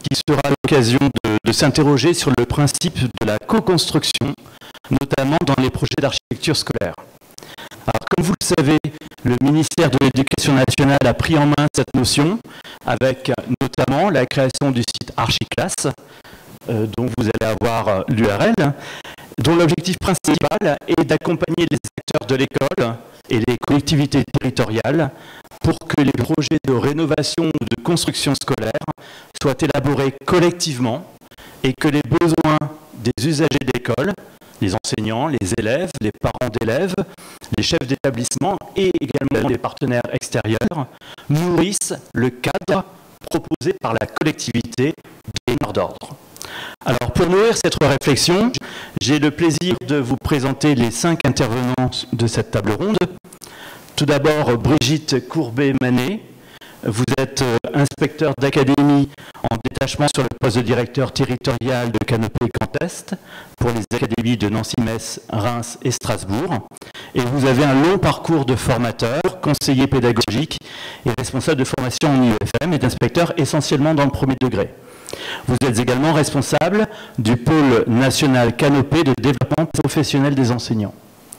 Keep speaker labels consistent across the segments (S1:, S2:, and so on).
S1: qui sera l'occasion de s'interroger sur le principe de la co-construction, notamment dans les projets d'architecture scolaire. Alors, comme vous le savez, le ministère de l'Éducation nationale a pris en main cette notion avec notamment la création du site Archiclass, dont vous allez avoir l'URL, dont l'objectif principal est d'accompagner les acteurs de l'école et les collectivités territoriales pour que les projets de rénovation ou de construction scolaire soient élaborés collectivement et que les besoins des usagers d'école, les enseignants, les élèves, les parents d'élèves, les chefs d'établissement et également les partenaires extérieurs nourrissent le cadre proposé par la collectivité donneur d'ordre. Alors, pour nourrir cette réflexion, j'ai le plaisir de vous présenter les 5 intervenants de cette table ronde. Tout d'abord, Brigitte Courbet-Manet. Vous êtes inspecteur d'académie en détachement sur le poste de directeur territorial de Canopée Grand Est pour les académies de Nancy, Metz, Reims et Strasbourg. Et vous avez un long parcours de formateur, conseiller pédagogique et responsable de formation en UFM et d'inspecteur essentiellement dans le premier degré. Vous êtes également responsable du pôle national Canopée de développement professionnel des enseignants.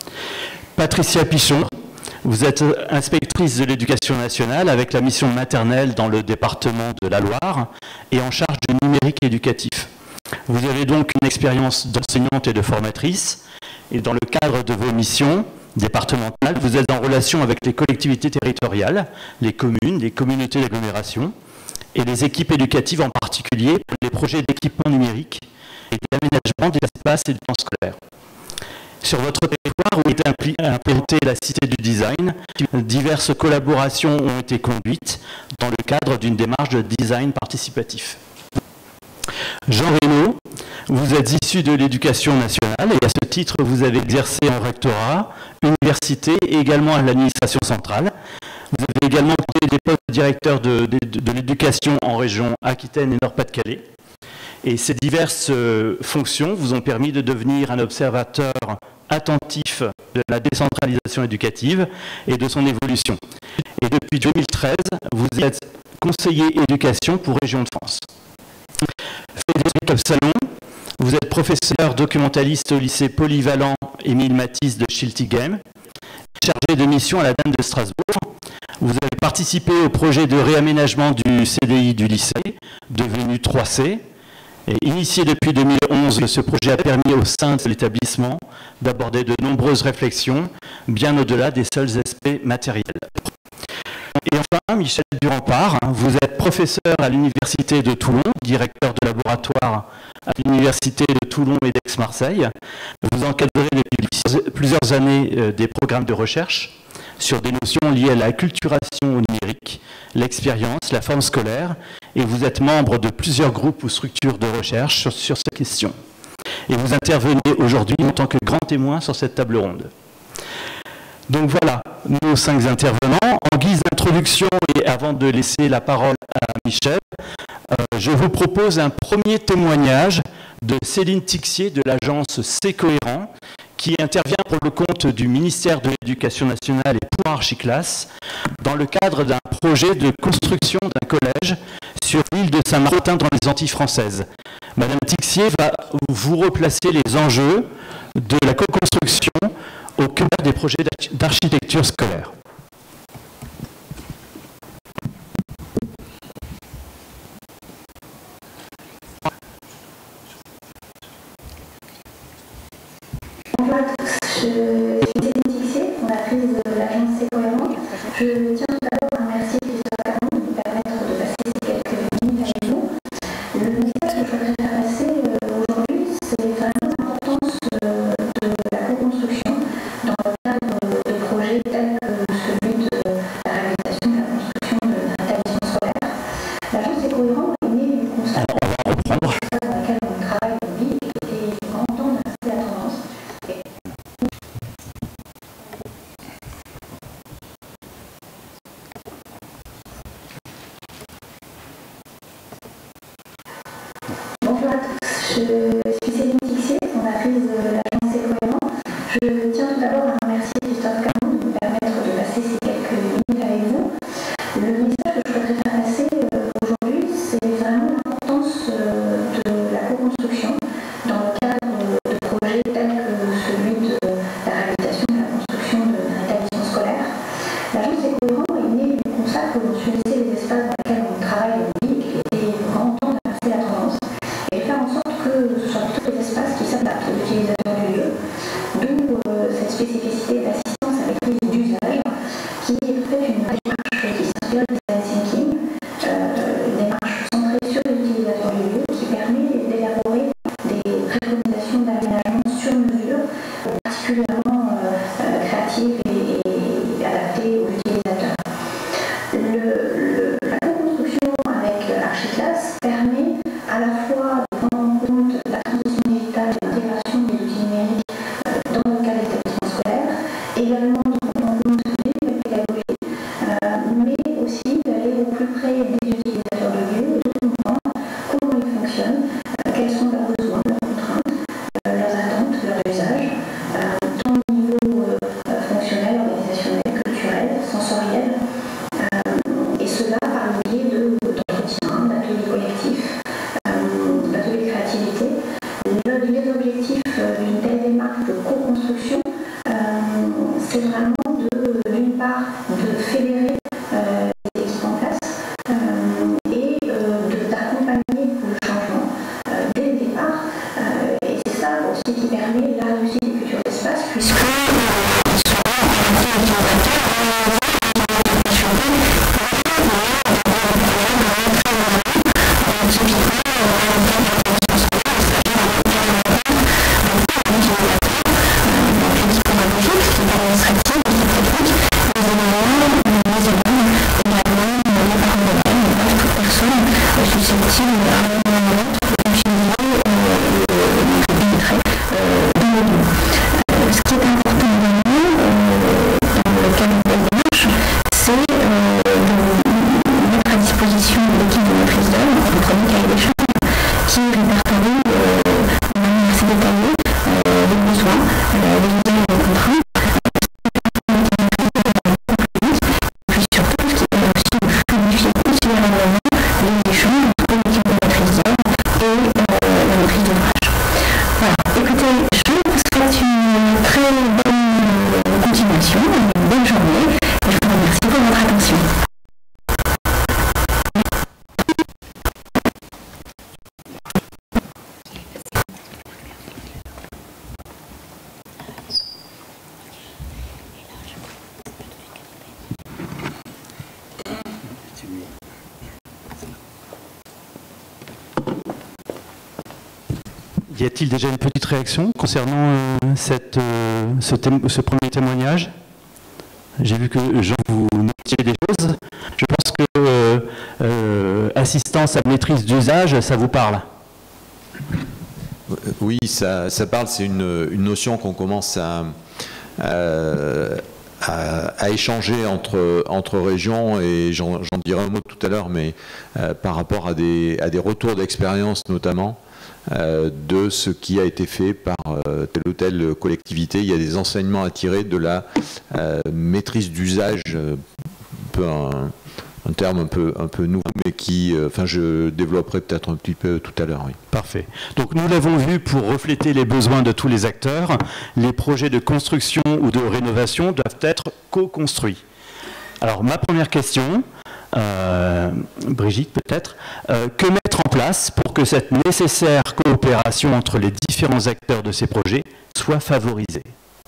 S1: Patricia Pichon, vous êtes inspectrice de l'éducation nationale avec la mission maternelle dans le département de la Loire et en charge du numérique éducatif. Vous avez donc une expérience d'enseignante et de formatrice et dans le cadre de vos missions départementales, vous êtes en relation avec les collectivités territoriales, les communes, les communautés d'agglomération et les équipes éducatives en particulier pour les projets d'équipement numérique et d'aménagement des espaces et du temps scolaire. Sur votre territoire où était implantée la Cité du Design, diverses collaborations ont été conduites dans le cadre d'une démarche de design participatif. Jean Reynaud, vous êtes issu de l'éducation nationale et à ce titre, vous avez exercé en rectorat, université et également à l'administration centrale. Vous avez également occupé des postes de directeur de l'éducation en région Aquitaine et Nord-Pas-de-Calais. Et ces diverses fonctions vous ont permis de devenir un observateur attentif de la décentralisation éducative et de son évolution. Et depuis 2013, vous êtes conseiller éducation pour Région de France. Frédéric Absalon, vous êtes professeur documentaliste au lycée polyvalent Émile Matisse de Schiltigheim, chargé de mission à la Dame de Strasbourg. Vous avez participé au projet de réaménagement du CDI du lycée, devenu 3C. Et initié depuis 2011, ce projet a permis au sein de l'établissement d'aborder de nombreuses réflexions, bien au-delà des seuls aspects matériels. Et enfin, Michel Durand-Part, vous êtes professeur à l'Université de Toulon, directeur de laboratoire à l'Université de Toulon et d'Aix-Marseille. Vous encadrez depuis plusieurs années des programmes de recherche sur des notions liées à la acculturation au numérique, l'expérience, la forme scolaire, et vous êtes membre de plusieurs groupes ou structures de recherche sur ces questions. Et vous intervenez aujourd'hui en tant que grand témoin sur cette table ronde. Donc voilà nos 5 intervenants. En guise d'introduction et avant de laisser la parole à Michel, je vous propose un premier témoignage de Céline Tixier de l'agence C'est Cohérent, qui intervient pour le compte du ministère de l'Éducation nationale et pour Archiclass dans le cadre d'un projet de construction d'un collège sur l'île de Saint-Martin dans les Antilles françaises. Madame Tixier va vous replacer les enjeux de la co-construction au cœur des projets d'architecture scolaire.
S2: Bonjour à tous, je suis Céline Tixier, fondatrice de l'agence C'est Cohérent. Je tiens tout d'abord à remercier Christophe Caron de nous permettre de passer ces quelques minutes avec vous. Le message que je voudrais faire passer aujourd'hui, c'est vraiment l'importance de la co-construction dans le cadre de projets tels que celui de la réalisation de la construction d'un établissement scolaire. L'agence C'est Cohérent est née du constat dans lequel on travaille aujourd'hui et qui était grand temps d'inverser la tendance. Bonjour à tous, je suis Céline Tixier, fondatrice de l'agence C'est Cohérent. Je tiens tout d'abord à remercier Christophe Caron de nous permettre de passer ces quelques minutes avec vous. Le message que je voudrais faire passer aujourd'hui, c'est vraiment l'importance c'est vraiment d'une part de fédérer les équipes en place et d'accompagner le changement dès le départ. Et c'est ça aussi qui permet la réussite des futurs espaces, puisque
S1: Y a-t-il déjà une petite réaction concernant ce premier témoignage? J'ai vu que Jean, vous notiez des choses. Je pense que assistance à maîtrise d'usage, ça vous parle?
S3: Oui, ça parle. C'est une notion qu'on commence à échanger entre régions, et j'en dirai un mot tout à l'heure, mais par rapport à des retours d'expérience notamment, de ce qui a été fait par telle ou telle collectivité. Il y a des enseignements à tirer de la maîtrise d'usage, un terme un peu nouveau, mais qui, je développerai peut-être un petit peu tout à l'heure. Oui.
S1: Parfait. Donc nous l'avons vu, pour refléter les besoins de tous les acteurs, les projets de construction ou de rénovation doivent être co-construits. Alors ma première question, Brigitte peut-être, que mettre en place pour que cette nécessaire coopération entre les différents acteurs de ces projets soit favorisée?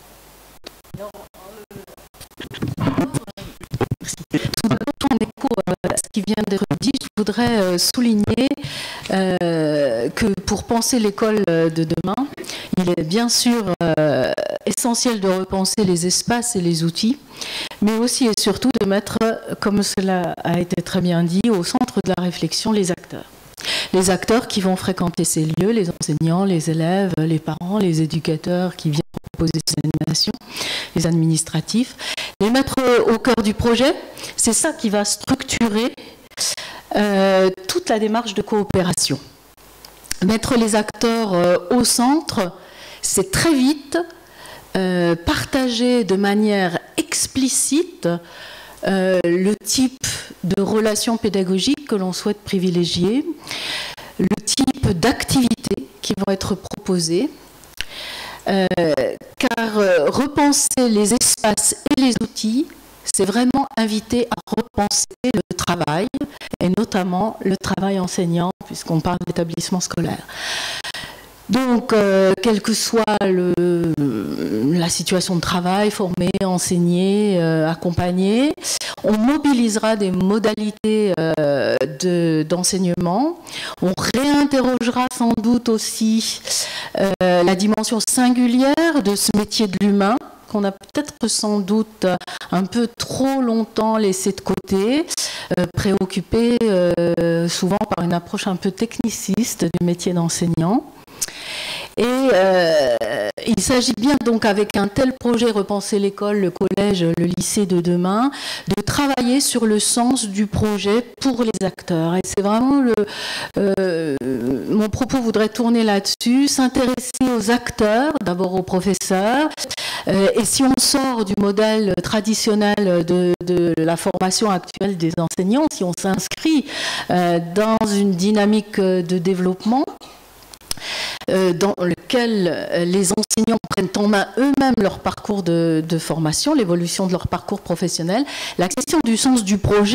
S4: Tout d'abord, en écho à ce qui vient d'être dit, je voudrais souligner que pour penser l'école de demain, il est bien sûr essentiel de repenser les espaces et les outils, mais aussi et surtout de mettre, comme cela a été très bien dit, au centre de la réflexion les acteurs. Les acteurs qui vont fréquenter ces lieux, les enseignants, les élèves, les parents, les éducateurs qui viennent proposer ces animations, les administratifs. Les mettre au cœur du projet, c'est ça qui va structurer toute la démarche de coopération. Mettre les acteurs au centre, c'est très vite partager de manière explicite le type de relations pédagogiques que l'on souhaite privilégier, le type d'activités qui vont être proposées, car repenser les espaces et les outils, c'est vraiment inviter à repenser le travail, et notamment le travail enseignant, puisqu'on parle d'établissement scolaire. Donc, quelle que soit la situation de travail, former, enseigner, accompagner, on mobilisera des modalités d'enseignement. On réinterrogera sans doute aussi la dimension singulière de ce métier de l'humain, qu'on a peut-être sans doute un peu trop longtemps laissé de côté, préoccupé souvent par une approche un peu techniciste du métier d'enseignant. Et il s'agit bien donc, avec un tel projet, repenser l'école, le collège, le lycée de demain, de travailler sur le sens du projet pour les acteurs. Et c'est vraiment mon propos voudrait tourner là-dessus, s'intéresser aux acteurs, d'abord aux professeurs. Et si on sort du modèle traditionnel de la formation actuelle des enseignants, si on s'inscrit dans une dynamique de développement, dans lequel les enseignants prennent en main eux-mêmes leur parcours de formation, l'évolution de leur parcours professionnel. La question du sens du projet,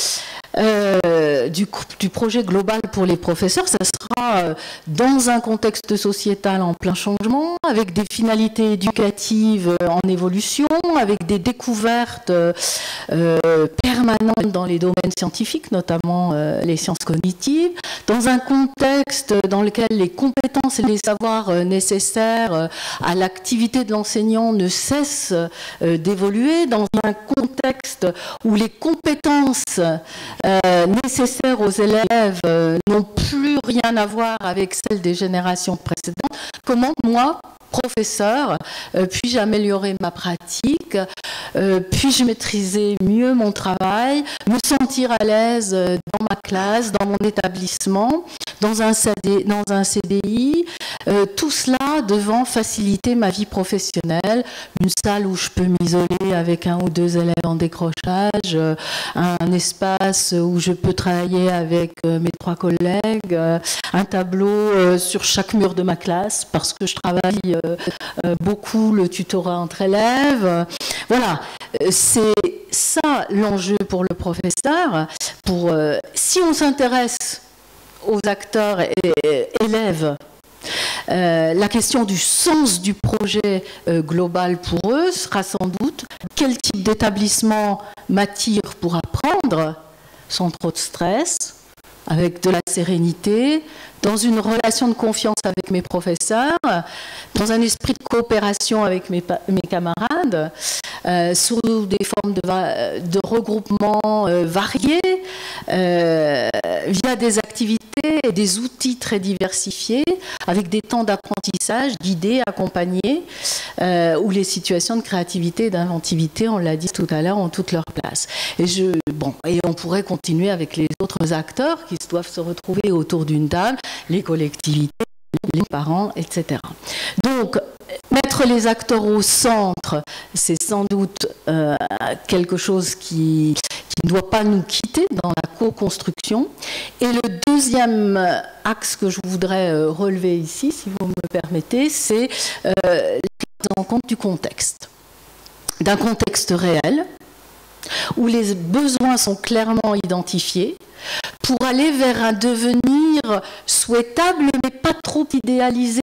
S4: du projet global pour les professeurs, ça sera dans un contexte sociétal en plein changement, avec des finalités éducatives en évolution, avec des découvertes permanentes dans les domaines scientifiques, notamment les sciences cognitives, dans un contexte dans lequel les compétences et les savoirs nécessaires à l'activité de l'enseignant ne cessent d'évoluer, dans un contexte où les compétences nécessaires aux élèves n'ont plus rien à voir avec celles des générations précédentes. Comment moi, professeur, puis-je améliorer ma pratique, puis-je maîtriser mieux mon travail, me sentir à l'aise dans ma classe, dans mon établissement, dans un CDI, tout cela devant faciliter ma vie professionnelle, une salle où je peux m'isoler avec 1 ou 2 élèves en décrochage, un espace où je peux travailler avec mes 3 collègues, un tableau sur chaque mur de ma classe parce que je travaille beaucoup le tutorat entre élèves. Voilà, c'est ça l'enjeu pour le professeur. Si on s'intéresse aux acteurs et élèves, la question du sens du projet global pour eux sera sans doute quel type d'établissement m'attire pour apprendre sans trop de stress, avec de la sérénité, dans une relation de confiance avec mes professeurs, dans un esprit de coopération avec mes camarades, sous des formes de regroupement variés, via des activités et des outils très diversifiés, avec des temps d'apprentissage guidés, accompagnés, où les situations de créativité et d'inventivité, on l'a dit tout à l'heure, ont toute leur place. Et on pourrait continuer avec les autres acteurs qui doivent se retrouver autour d'une table, les collectivités, les parents, etc. Donc, mettre les acteurs au centre, c'est sans doute quelque chose qui ne doit pas nous quitter dans la co-construction. Et le deuxième axe que je voudrais relever ici, si vous me le permettez, c'est la prise en compte du contexte. D'un contexte réel, où les besoins sont clairement identifiés, pour aller vers un devenir souhaitable, mais pas trop idéalisé.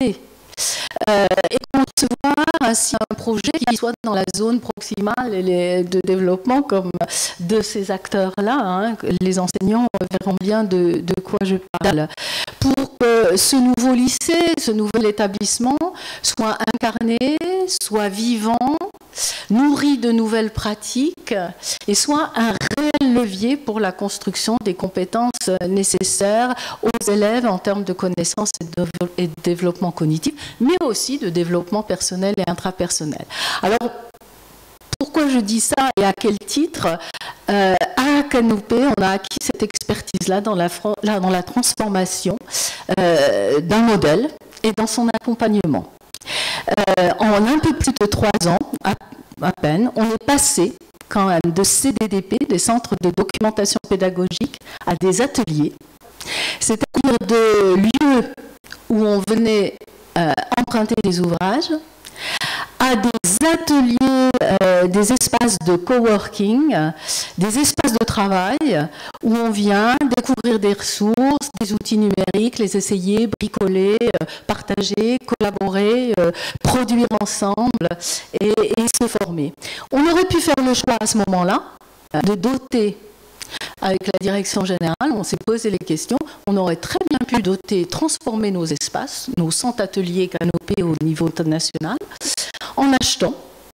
S4: Et concevoir ainsi un projet qui soit dans la zone proximale de développement comme de ces acteurs-là. Hein, les enseignants verront bien de quoi je parle. Pour que ce nouveau lycée, ce nouvel établissement soit incarné, soit vivant, nourri de nouvelles pratiques et soit un réel levier pour la construction des compétences nécessaires aux élèves en termes de connaissances et de développement cognitif, mais aussi de développement personnel et intrapersonnel. Alors, pourquoi je dis ça et à quel titre? À Canopé, on a acquis cette expertise-là dans la transformation d'un modèle et dans son accompagnement. En un peu plus de 3 ans, à peine, on est passé quand même de CDDP, des centres de documentation pédagogique, à des ateliers, c'est-à-dire de lieux où on venait emprunter des ouvrages, à des ateliers, des espaces de coworking, des espaces de travail où on vient découvrir des ressources, des outils numériques, les essayer, bricoler, partager, collaborer, produire ensemble et se former. On aurait pu faire le choix à ce moment-là de doter, avec la direction générale, on s'est posé les questions, on aurait très bien pu doter, transformer nos espaces, nos centres ateliers Canopé au niveau national, en achetant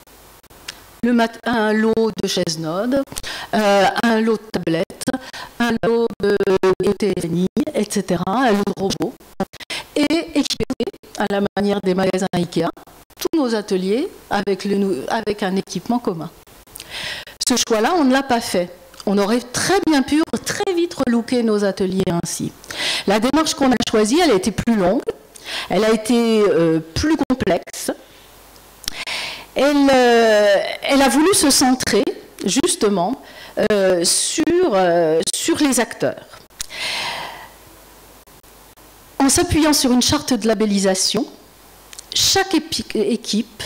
S4: un lot de chaises nodes, un lot de tablettes, un lot de TNI, etc., un lot de robots, et équiper, à la manière des magasins Ikea, tous nos ateliers avec un équipement commun. Ce choix-là, on ne l'a pas fait. On aurait très bien pu très vite relooker nos ateliers ainsi. La démarche qu'on a choisie, elle a été plus longue, elle a été plus complexe. Elle a voulu se centrer justement sur les acteurs. En En s'appuyant sur une charte de labellisation, chaque équipe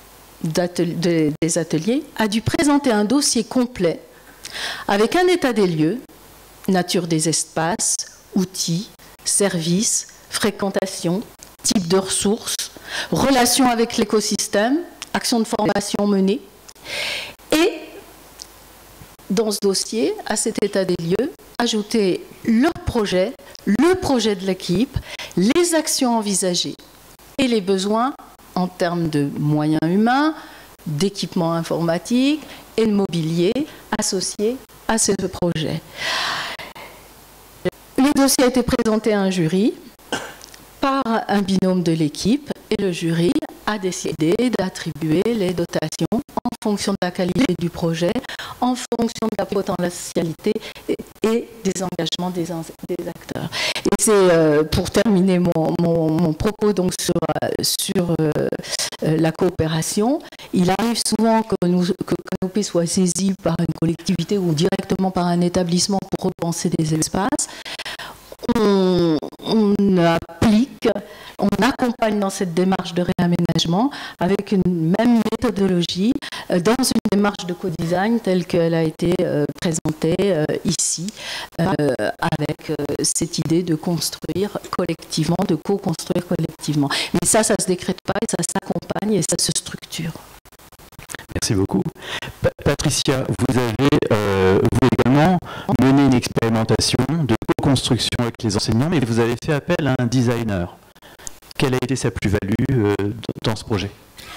S4: des ateliers a dû présenter un dossier complet avec un état des lieux, nature des espaces, outils, services, fréquentation, type de ressources, relations avec l'écosystème, actions de formation menées. Et dans ce dossier, à cet état des lieux, ajouter leur projet, le projet de l'équipe, les actions envisagées et les besoins en termes de moyens humains, d'équipements informatiques et de mobilier associés à ce projet. Le dossier a été présenté à un jury par un binôme de l'équipe et le jury a décidé d'attribuer les dotations en fonction de la qualité du projet, en fonction de la potentialité et des engagements des acteurs. Et c'est pour terminer mon propos donc sur la coopération. Il arrive souvent que Canopée soit saisi par une collectivité ou directement par un établissement pour repenser des espaces. On applique, on accompagne dans cette démarche de réaménagement avec une même méthodologie dans une démarche de co-design telle qu'elle a été présentée ici avec cette idée de construire collectivement, de co-construire collectivement. Mais ça se décrète pas et ça s'accompagne et ça se structure.
S1: Merci beaucoup. Patricia, vous avez vous également mené une expérimentation de co-construction avec les enseignants, mais vous avez fait appel à un designer. Quelle a été sa plus-value dans ce projet ?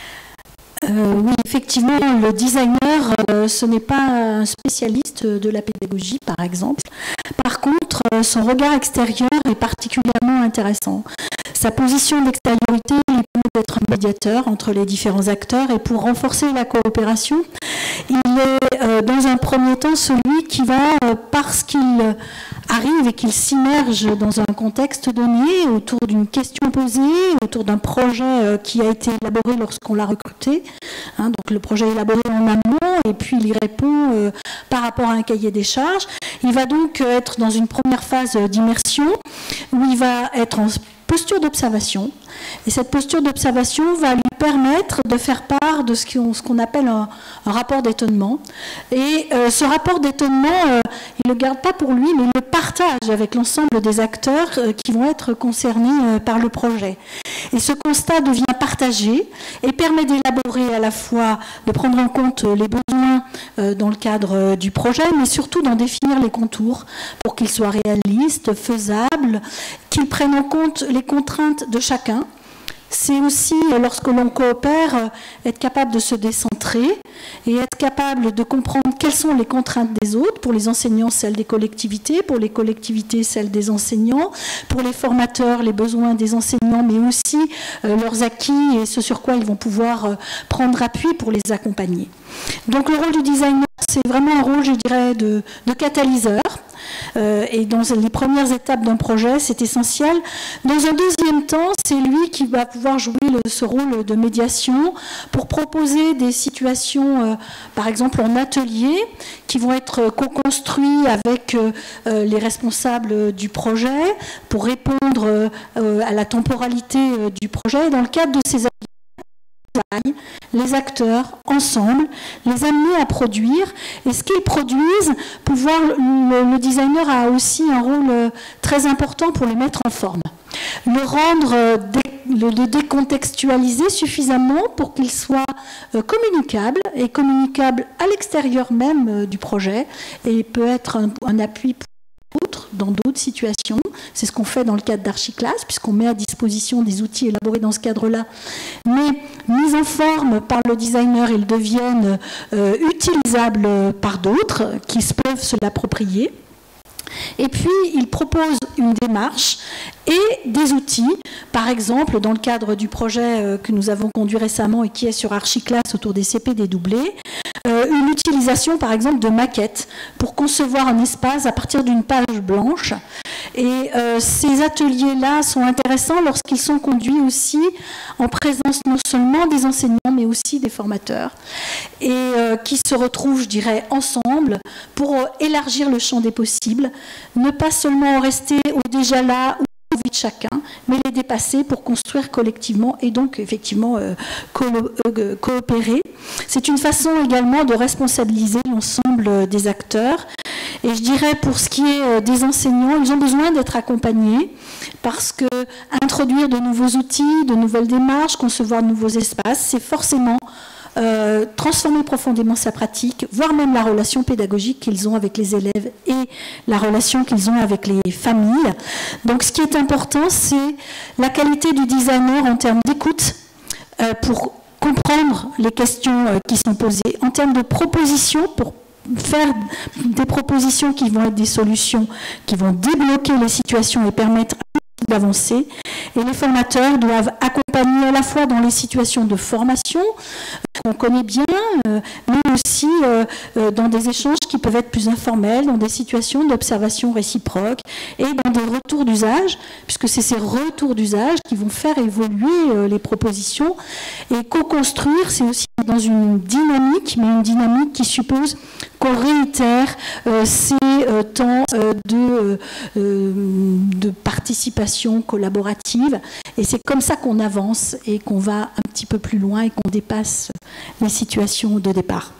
S5: Oui, effectivement, le designer, ce n'est pas un spécialiste de la pédagogie, par exemple. Par contre, son regard extérieur est particulièrement intéressant. Sa position d'extériorité lui permet d'être un médiateur entre les différents acteurs et pour renforcer la coopération, il est dans un premier temps celui qui va, parce qu'il arrive et qu'il s'immerge dans un contexte donné, autour d'une question posée, autour d'un projet qui a été élaboré lorsqu'on l'a recruté. Donc le projet est élaboré en amont et puis il y répond par rapport à un cahier des charges. Il va donc être dans une première phase d'immersion où il va être en posture d'observation. Et cette posture d'observation va lui permettre de faire part de ce qu'on appelle un rapport d'étonnement. Et ce rapport d'étonnement, il ne le garde pas pour lui, mais il le partage avec l'ensemble des acteurs qui vont être concernés par le projet. Et ce constat devient partagé et permet d'élaborer à la fois, de prendre en compte les besoins dans le cadre du projet, mais surtout d'en définir les contours pour qu'ils soient réalistes, faisables, qu'ils prennent en compte les contraintes de chacun. C'est aussi, lorsque l'on coopère, être capable de se décentrer et être capable de comprendre quelles sont les contraintes des autres, pour les enseignants, celles des collectivités, pour les collectivités, celles des enseignants, pour les formateurs, les besoins des enseignants, mais aussi leurs acquis et ce sur quoi ils vont pouvoir prendre appui pour les accompagner. Donc le rôle du designer, c'est vraiment un rôle, je dirais, de catalyseur. Et dans les premières étapes d'un projet, c'est essentiel. Dans un deuxième temps, c'est lui qui va pouvoir jouer ce rôle de médiation pour proposer des situations, par exemple en atelier, qui vont être co-construits avec les responsables du projet pour répondre à la temporalité du projet. Dans le cadre de ces ateliers, les acteurs ensemble, les amener à produire, et ce qu'ils produisent, le designer a aussi un rôle très important pour les mettre en forme. Le rendre, le décontextualiser suffisamment pour qu'il soit communicable, et communicable à l'extérieur même du projet, et peut être un appui pour dans d'autres situations. C'est ce qu'on fait dans le cadre d'Archiclass, puisqu'on met à disposition des outils élaborés dans ce cadre-là, mais mis en forme par le designer, ils deviennent utilisables par d'autres qui peuvent se l'approprier. Et puis, il propose une démarche et des outils. Par exemple, dans le cadre du projet que nous avons conduit récemment et qui est sur Archiclass autour des CP dédoublés, une utilisation, par exemple, de maquettes pour concevoir un espace à partir d'une page blanche. Et ces ateliers-là sont intéressants lorsqu'ils sont conduits aussi en présence non seulement des enseignants, mais aussi des formateurs, et qui se retrouvent, je dirais, ensemble pour élargir le champ des possibles, ne pas seulement rester au déjà là, ou de chacun, mais les dépasser pour construire collectivement et donc effectivement coopérer. C'est une façon également de responsabiliser l'ensemble des acteurs. Et je dirais pour ce qui est des enseignants, ils ont besoin d'être accompagnés parce que introduire de nouveaux outils, de nouvelles démarches, concevoir de nouveaux espaces, c'est forcément transformer profondément sa pratique, voire même la relation pédagogique qu'ils ont avec les élèves et la relation qu'ils ont avec les familles. Donc ce qui est important, c'est la qualité du designer en termes d'écoute pour comprendre les questions qui sont posées, en termes de propositions pour faire des propositions qui vont être des solutions, qui vont débloquer les situations et permettre d'avancer. Et les formateurs doivent accompagner à la fois dans les situations de formation, qu'on connaît bien, mais aussi dans des échanges qui peuvent être plus informels, dans des situations d'observation réciproque et dans des retours d'usage, puisque c'est ces retours d'usage qui vont faire évoluer les propositions. Et co-construire, c'est aussi dans une dynamique, mais une dynamique qui suppose qu'on réitère ces temps de participation collaborative. Et c'est comme ça qu'on avance et qu'on va un petit peu plus loin et qu'on dépasse les situations de départ.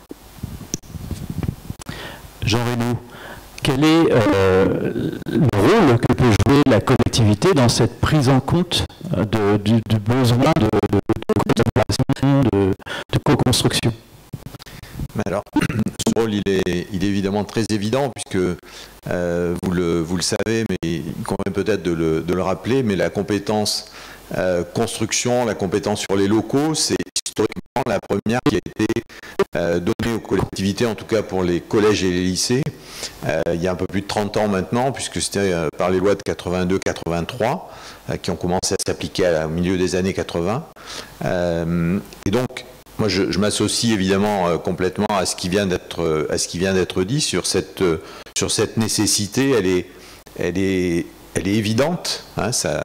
S1: Jean Reynaud, quel est le rôle que peut jouer la collectivité dans cette prise en compte du besoin de collaboration, de co-construction?
S3: Alors, ce rôle, il est évidemment très évident, puisque vous le savez, mais il convient peut-être de le rappeler, mais la compétence construction, la compétence sur les locaux, c'est historiquement la première qui a été donnée aux collectivités, en tout cas pour les collèges et les lycées, il y a un peu plus de 30 ans maintenant, puisque c'était par les lois de 82-83, qui ont commencé à s'appliquer au milieu des années 80. Et donc, moi, je m'associe évidemment complètement à ce qui vient d'être dit sur cette nécessité. Elle est évidente, hein, ça,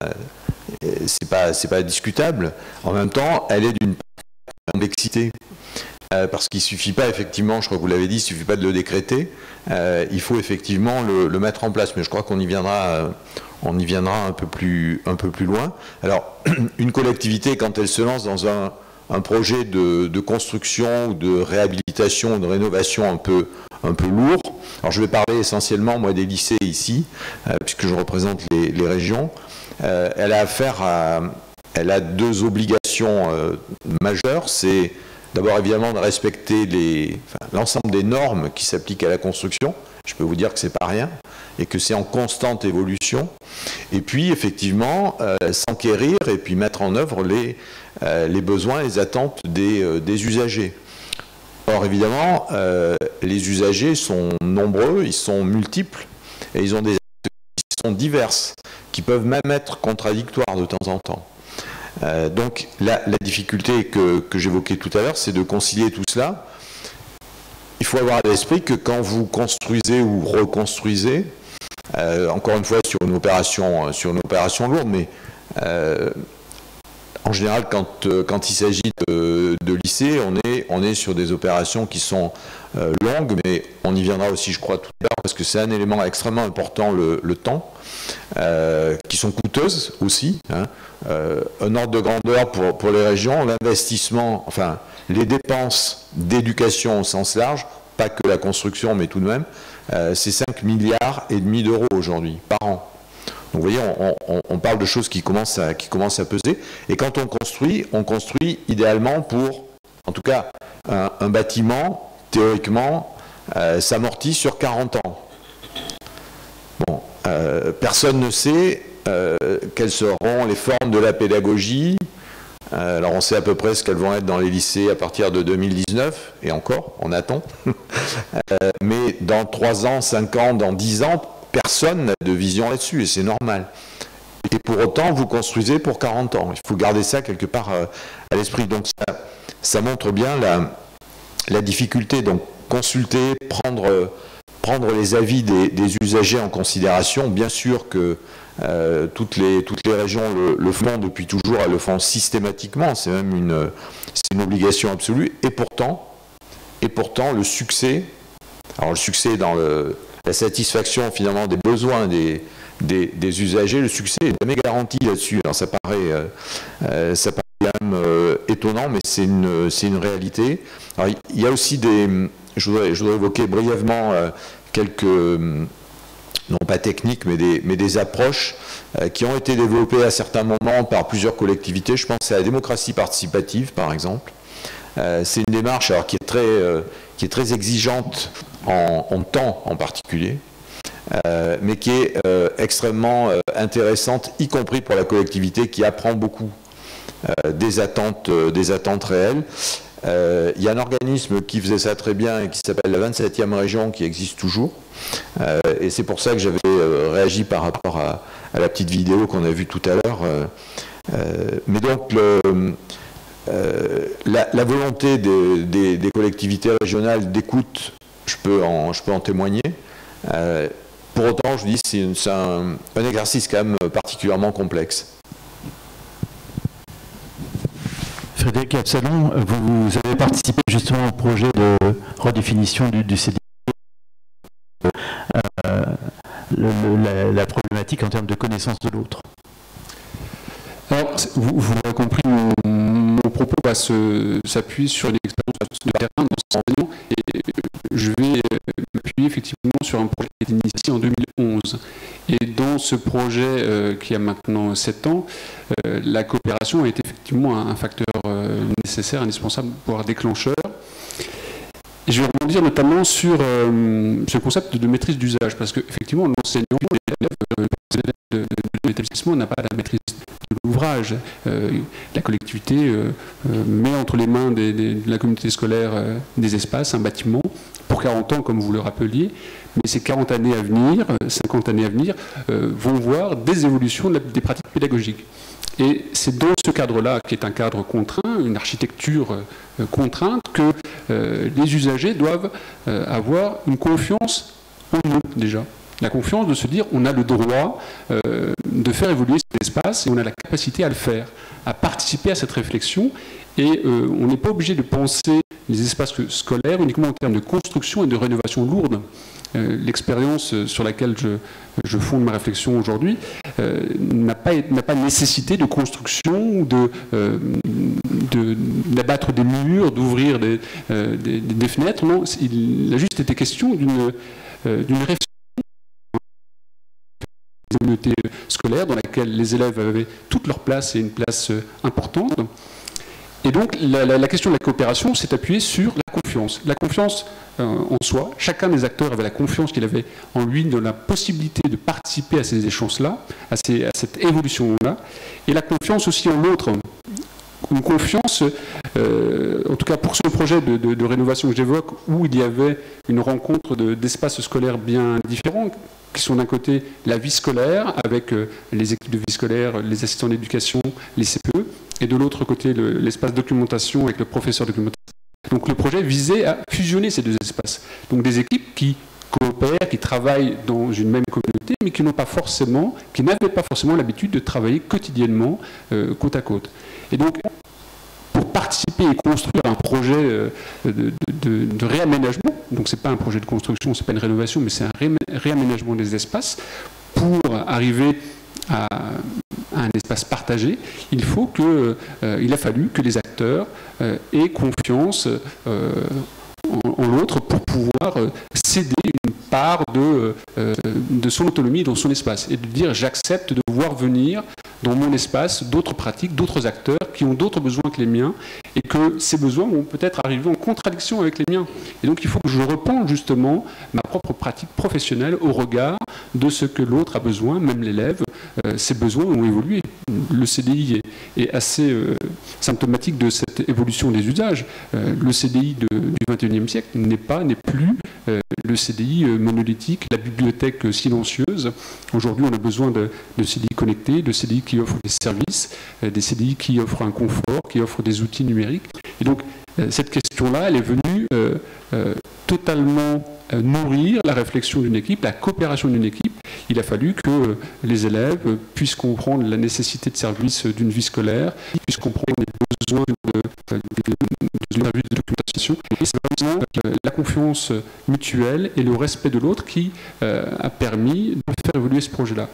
S3: c'est pas discutable. En même temps, elle est d'une complexité, parce qu'il suffit pas, effectivement, je crois que vous l'avez dit, il suffit pas de le décréter. Il faut effectivement le mettre en place. Mais je crois qu'on y viendra un peu plus loin. Alors, une collectivité, quand elle se lance dans un projet de construction ou de réhabilitation ou de rénovation un peu lourd. Alors je vais parler essentiellement, moi, des lycées ici, puisque je représente les régions. Elle a deux obligations majeures. C'est d'abord évidemment de respecter l'ensemble des normes qui s'appliquent à la construction. Je peux vous dire que c'est pas rien et que c'est en constante évolution. Et puis effectivement s'enquérir et puis mettre en œuvre les besoins, les attentes des usagers. Or évidemment, les usagers sont nombreux, ils sont multiples et ils ont des attentes qui sont diverses, qui peuvent même être contradictoires de temps en temps. Donc la difficulté que j'évoquais tout à l'heure, c'est de concilier tout cela. Il faut avoir à l'esprit que quand vous construisez ou reconstruisez, encore une fois sur une opération lourde, mais en général, quand il s'agit de lycée, on est sur des opérations qui sont longues, mais on y viendra aussi, je crois, tout à l'heure, parce que c'est un élément extrêmement important, le temps, qui sont coûteuses aussi. Hein. Un ordre de grandeur pour les régions, l'investissement, enfin, les dépenses d'éducation au sens large, pas que la construction, mais tout de même, c'est 5,5 milliards d'euros aujourd'hui, par an. Donc vous voyez, on parle de choses qui commencent à peser. Et quand on construit idéalement pour, en tout cas, un bâtiment, théoriquement, s'amortit sur 40 ans. Bon, personne ne sait quelles seront les formes de la pédagogie. Alors on sait à peu près ce qu'elles vont être dans les lycées à partir de 2019, et encore, on attend. Mais dans 3 ans, 5 ans, dans 10 ans, personne n'a de vision là-dessus, et c'est normal. Et pour autant, vous construisez pour 40 ans. Il faut garder ça quelque part à l'esprit. Donc ça montre bien la difficulté. Donc consulter, prendre les avis des usagers en considération. Bien sûr que toutes les régions le font depuis toujours, elles le font systématiquement. C'est même une obligation absolue. Et pourtant, le succès, alors le succès dans la satisfaction finalement des besoins des des usagers. Le succès n'est jamais garanti là-dessus. Alors ça paraît quand même étonnant, mais c'est une réalité. Alors, il y a aussi je voudrais évoquer brièvement quelques, non pas techniques, mais des approches qui ont été développées à certains moments par plusieurs collectivités. Je pense à la démocratie participative, par exemple. C'est une démarche alors, qui est très exigeante en temps en particulier, mais qui est extrêmement intéressante, y compris pour la collectivité qui apprend beaucoup des attentes réelles. Il y a un organisme qui faisait ça très bien et qui s'appelle la 27e région, qui existe toujours. Et c'est pour ça que j'avais réagi par rapport à la petite vidéo qu'on a vue tout à l'heure. Mais donc, la volonté des collectivités régionales d'écoute, je peux en témoigner. Pour autant, je dis que c'est un exercice quand même particulièrement complexe.
S1: Frédéric Absalon, vous avez participé justement au projet de redéfinition du CDI. La problématique en termes de connaissance de l'autre.
S6: Alors, vous l'aurez compris, mon propos va s'appuyer sur une expérience de terrain dans ce enseignement, et je vais m'appuyer effectivement sur un projet qui a été initié en 2011. Et dans ce projet qui a maintenant 7 ans, la coopération a été effectivement un facteur nécessaire, indispensable, voire déclencheur. Et je vais rebondir notamment sur ce concept de maîtrise d'usage, parce qu'effectivement, l'enseignant, l'élève de l'établissement n'a pas la maîtrise de l'ouvrage. La collectivité met entre les mains de la communauté scolaire des espaces, un bâtiment, pour 40 ans, comme vous le rappeliez, mais ces 40 années à venir, 50 années à venir, vont voir des évolutions des pratiques pédagogiques. Et c'est dans ce cadre-là, qui est un cadre contraint, une architecture contrainte, que les usagers doivent avoir une confiance en nous, déjà. La confiance de se dire on a le droit de faire évoluer cet espace et on a la capacité à le faire, à participer à cette réflexion. Et on n'est pas obligé de penser les espaces scolaires uniquement en termes de construction et de rénovation lourde. L'expérience sur laquelle je fonde ma réflexion aujourd'hui n'a pas nécessité de construction, d'abattre des murs, d'ouvrir des fenêtres. Non, il a juste été question d'une réflexion communauté scolaire dans laquelle les élèves avaient toute leur place et une place importante. Et donc la question de la coopération s'est appuyée sur la confiance. La confiance en soi. Chacun des acteurs avait la confiance qu'il avait en lui, dans la possibilité de participer à ces échanges-là, à cette évolution-là. Et la confiance aussi en l'autre. Une confiance, en tout cas pour ce projet de rénovation que j'évoque, où il y avait une rencontre d'espaces scolaires bien différents, qui sont d'un côté la vie scolaire, avec les équipes de vie scolaire, les assistants d'éducation, les CPE, et de l'autre côté l'espace documentation avec le professeur documentation. Donc le projet visait à fusionner ces deux espaces. Donc des équipes qui coopèrent, qui travaillent dans une même communauté, mais qui n'avaient pas forcément l'habitude de travailler quotidiennement côte à côte. Et donc, pour participer et construire un projet de réaménagement, donc ce n'est pas un projet de construction, ce n'est pas une rénovation, mais c'est un réaménagement des espaces, pour arriver à un espace partagé, il a fallu que les acteurs aient confiance en l'autre pour pouvoir céder une part de son autonomie dans son espace et de dire j'accepte de voir venir dans mon espace d'autres pratiques, d'autres acteurs qui ont d'autres besoins que les miens et que ces besoins vont peut-être arriver en contradiction avec les miens. Et donc il faut que je repense justement ma propre pratique professionnelle au regard de ce que l'autre a besoin, même l'élève. Ses besoins ont évolué. Le CDI est assez symptomatique de cette évolution des usages. Le CDI du XXIe siècle n'est plus le CDI monolithique, la bibliothèque silencieuse. Aujourd'hui, on a besoin de CDI connectés, de CDI qui offrent des services, des CDI qui offrent un confort, qui offrent des outils numériques. Et donc, cette question-là, elle est venue totalement nourrir la réflexion d'une équipe, la coopération d'une équipe. Il a fallu que les élèves puissent comprendre la nécessité de service d'une vie scolaire, puissent comprendre les besoins d'une service de documentation. Et c'est vraiment la confiance mutuelle et le respect de l'autre qui a permis de faire évoluer ce projet-là.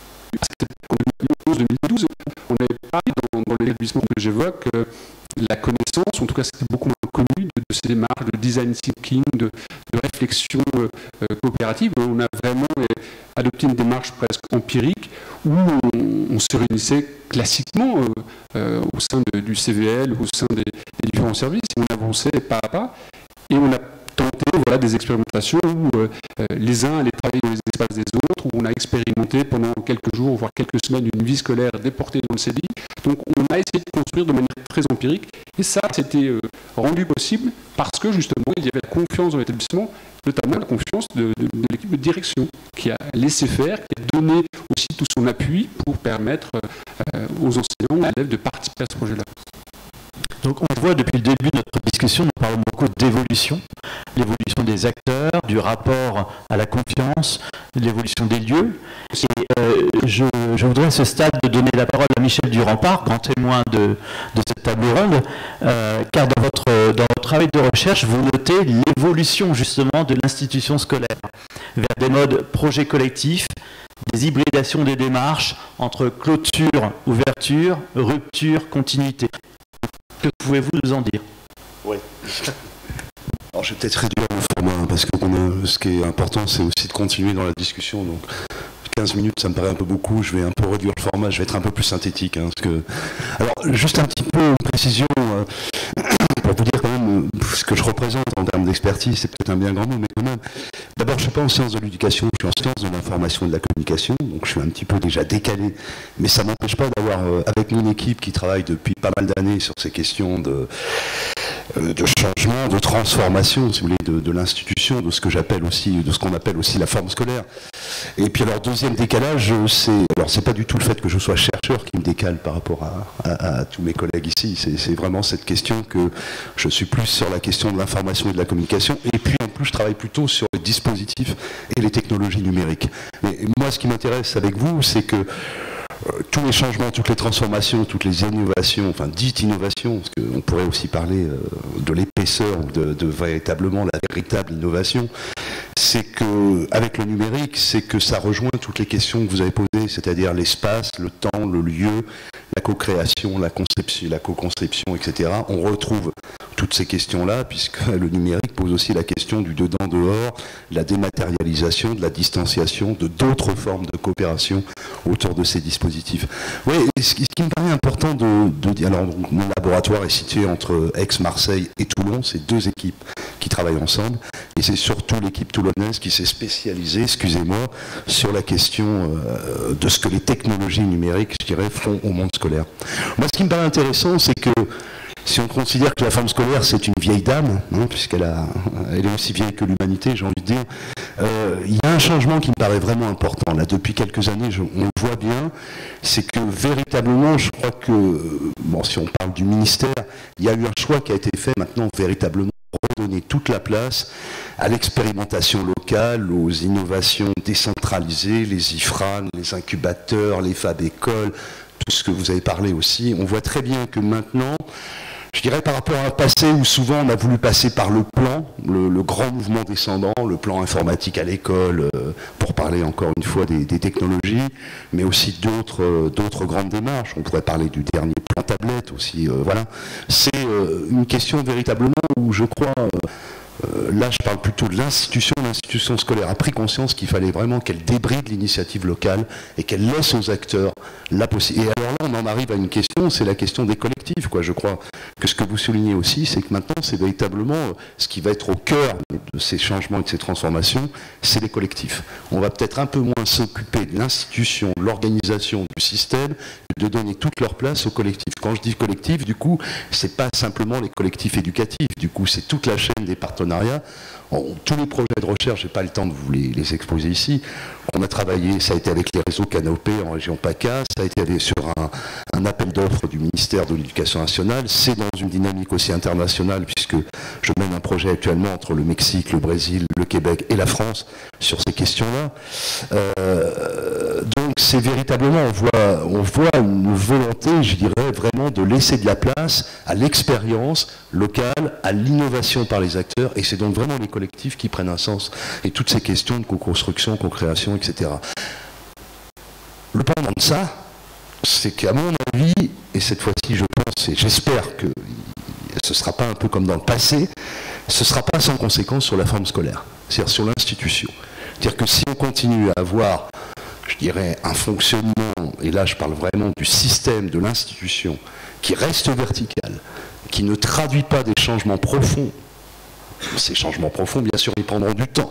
S6: En 2011-2012, on n'avait pas dans l'établissement que j'évoque la connaissance, en tout cas c'était beaucoup moins connu de ces démarches de design thinking, de réflexion coopérative. On a vraiment adopté une démarche presque empirique où on se réunissait classiquement au sein du CVL, au sein des différents services, et on avançait pas à pas, et on a tenté des expérimentations où les uns allaient travailler dans les espaces des autres, où on a expérimenté pendant quelques jours, voire quelques semaines, une vie scolaire déportée dans le CDI. Donc on a essayé de construire de manière très empirique, et ça c'était rendu possible parce que justement il y avait la confiance dans l'établissement, notamment la confiance de l'équipe de direction, qui a laissé faire, qui a donné aussi tout son appui pour permettre aux enseignants, aux élèves de participer à ce projet-là.
S1: Donc on voit depuis le début de notre discussion, nous parlons beaucoup d'évolution, l'évolution des acteurs, du rapport à la confiance, l'évolution des lieux. Et je voudrais à ce stade donner la parole à Michel Durand-Parr, grand témoin de cette table ronde, car dans votre travail de recherche, vous notez l'évolution justement de l'institution scolaire vers des modes projets collectifs, des hybridations des démarches entre clôture, ouverture, rupture, continuité. Que pouvez-vous nous en dire?
S7: Oui. Alors je vais peut-être réduire le format, parce que ce qui est important, c'est aussi de continuer dans la discussion. Donc 15 minutes, ça me paraît un peu beaucoup. Je vais un peu réduire le format, je vais être un peu plus synthétique. Alors, juste un petit peu une précision, pour vous dire quand même ce que je représente en termes d'expertise, c'est peut-être un bien grand mot, mais quand même. D'abord, je ne suis pas en sciences de l'éducation, je suis en sciences de l'information et de la communication, donc je suis un petit peu déjà décalé, mais ça ne m'empêche pas d'avoir, avec mon équipe qui travaille depuis pas mal d'années sur ces questions de changement, de transformation, si vous voulez, de l'institution, de ce que j'appelle aussi, de ce qu'on appelle aussi la forme scolaire. Et puis alors, deuxième décalage, c'est pas du tout le fait que je sois chercheur qui me décale par rapport à tous mes collègues ici, c'est vraiment cette question que je suis plus sur la question de l'information et de la communication, et puis en plus je travaille plutôt sur les dispositifs et les technologies numériques. Mais moi, ce qui m'intéresse avec vous, c'est que tous les changements, toutes les transformations, toutes les innovations, enfin dites innovations, parce qu'on pourrait aussi parler de l'épaisseur, de véritablement la véritable innovation, c'est que avec le numérique, c'est que ça rejoint toutes les questions que vous avez posées, c'est-à-dire l'espace, le temps, le lieu, la co-création, la conception, la co-conception, etc. On retrouve toutes ces questions-là, puisque le numérique pose aussi la question du dedans-dehors, de la dématérialisation, de la distanciation, de d'autres formes de coopération autour de ces dispositifs. Oui, ce qui me paraît important de dire, alors mon laboratoire est situé entre Aix-Marseille et Toulon, c'est deux équipes qui travaillent ensemble, et c'est surtout l'équipe toulonnaise qui s'est spécialisée, excusez-moi, sur la question de ce que les technologies numériques, je dirais, font au monde scolaire. Moi, ce qui me paraît intéressant, c'est que si on considère que la forme scolaire, c'est une vieille dame, hein, puisqu'elle est aussi vieille que l'humanité, j'ai envie de dire, il y a un changement qui me paraît vraiment important. Là, depuis quelques années, on le voit bien, c'est que véritablement, je crois que, bon, si on parle du ministère, il y a eu un choix qui a été fait maintenant véritablement redonner toute la place à l'expérimentation locale, aux innovations décentralisées, les IFRAN, les incubateurs, les Fab Écoles, tout ce que vous avez parlé aussi. On voit très bien que maintenant, je dirais par rapport à un passé où souvent on a voulu passer par le plan, le grand mouvement descendant, le plan informatique à l'école, pour parler encore une fois des technologies, mais aussi d'autres grandes démarches. On pourrait parler du dernier plan tablette aussi. Voilà. C'est une question véritablement où je crois... là, je parle plutôt de l'institution. L'institution scolaire a pris conscience qu'il fallait vraiment qu'elle débride l'initiative locale et qu'elle laisse aux acteurs la possibilité. Et alors là, on en arrive à une question, c'est la question des collectifs, quoi. Je crois que ce que vous soulignez aussi, c'est que maintenant, c'est véritablement ce qui va être au cœur de ces changements et de ces transformations, c'est les collectifs. On va peut-être un peu moins s'occuper de l'institution, de l'organisation, du système, de donner toute leur place aux collectifs. Quand je dis collectif, du coup, c'est pas simplement les collectifs éducatifs, du coup, c'est toute la chaîne des partenariats. Tous les projets de recherche, je n'ai pas le temps de vous les exposer ici. On a travaillé, ça a été avec les réseaux Canopé en région PACA, ça a été sur un appel d'offres du ministère de l'Éducation nationale. C'est dans une dynamique aussi internationale, puisque je mène un projet actuellement entre le Mexique, le Brésil, le Québec et la France sur ces questions-là. Donc c'est véritablement, on voit une volonté, je dirais, vraiment de laisser de la place à l'expérience locale, à l'innovation par les acteurs, et c'est donc vraiment les collectifs qui prennent un sens, et toutes ces questions de co-construction, co-création, etc. Le pendant de ça, c'est qu'à mon avis, et cette fois-ci je pense et j'espère que ce ne sera pas un peu comme dans le passé, ce ne sera pas sans conséquence sur la forme scolaire, c'est-à-dire sur l'institution. C'est-à-dire que si on continue à avoir, je dirais, un fonctionnement, et là je parle vraiment du système de l'institution, qui reste vertical, qui ne traduit pas des changements profonds, ces changements profonds, bien sûr, ils prendront du temps.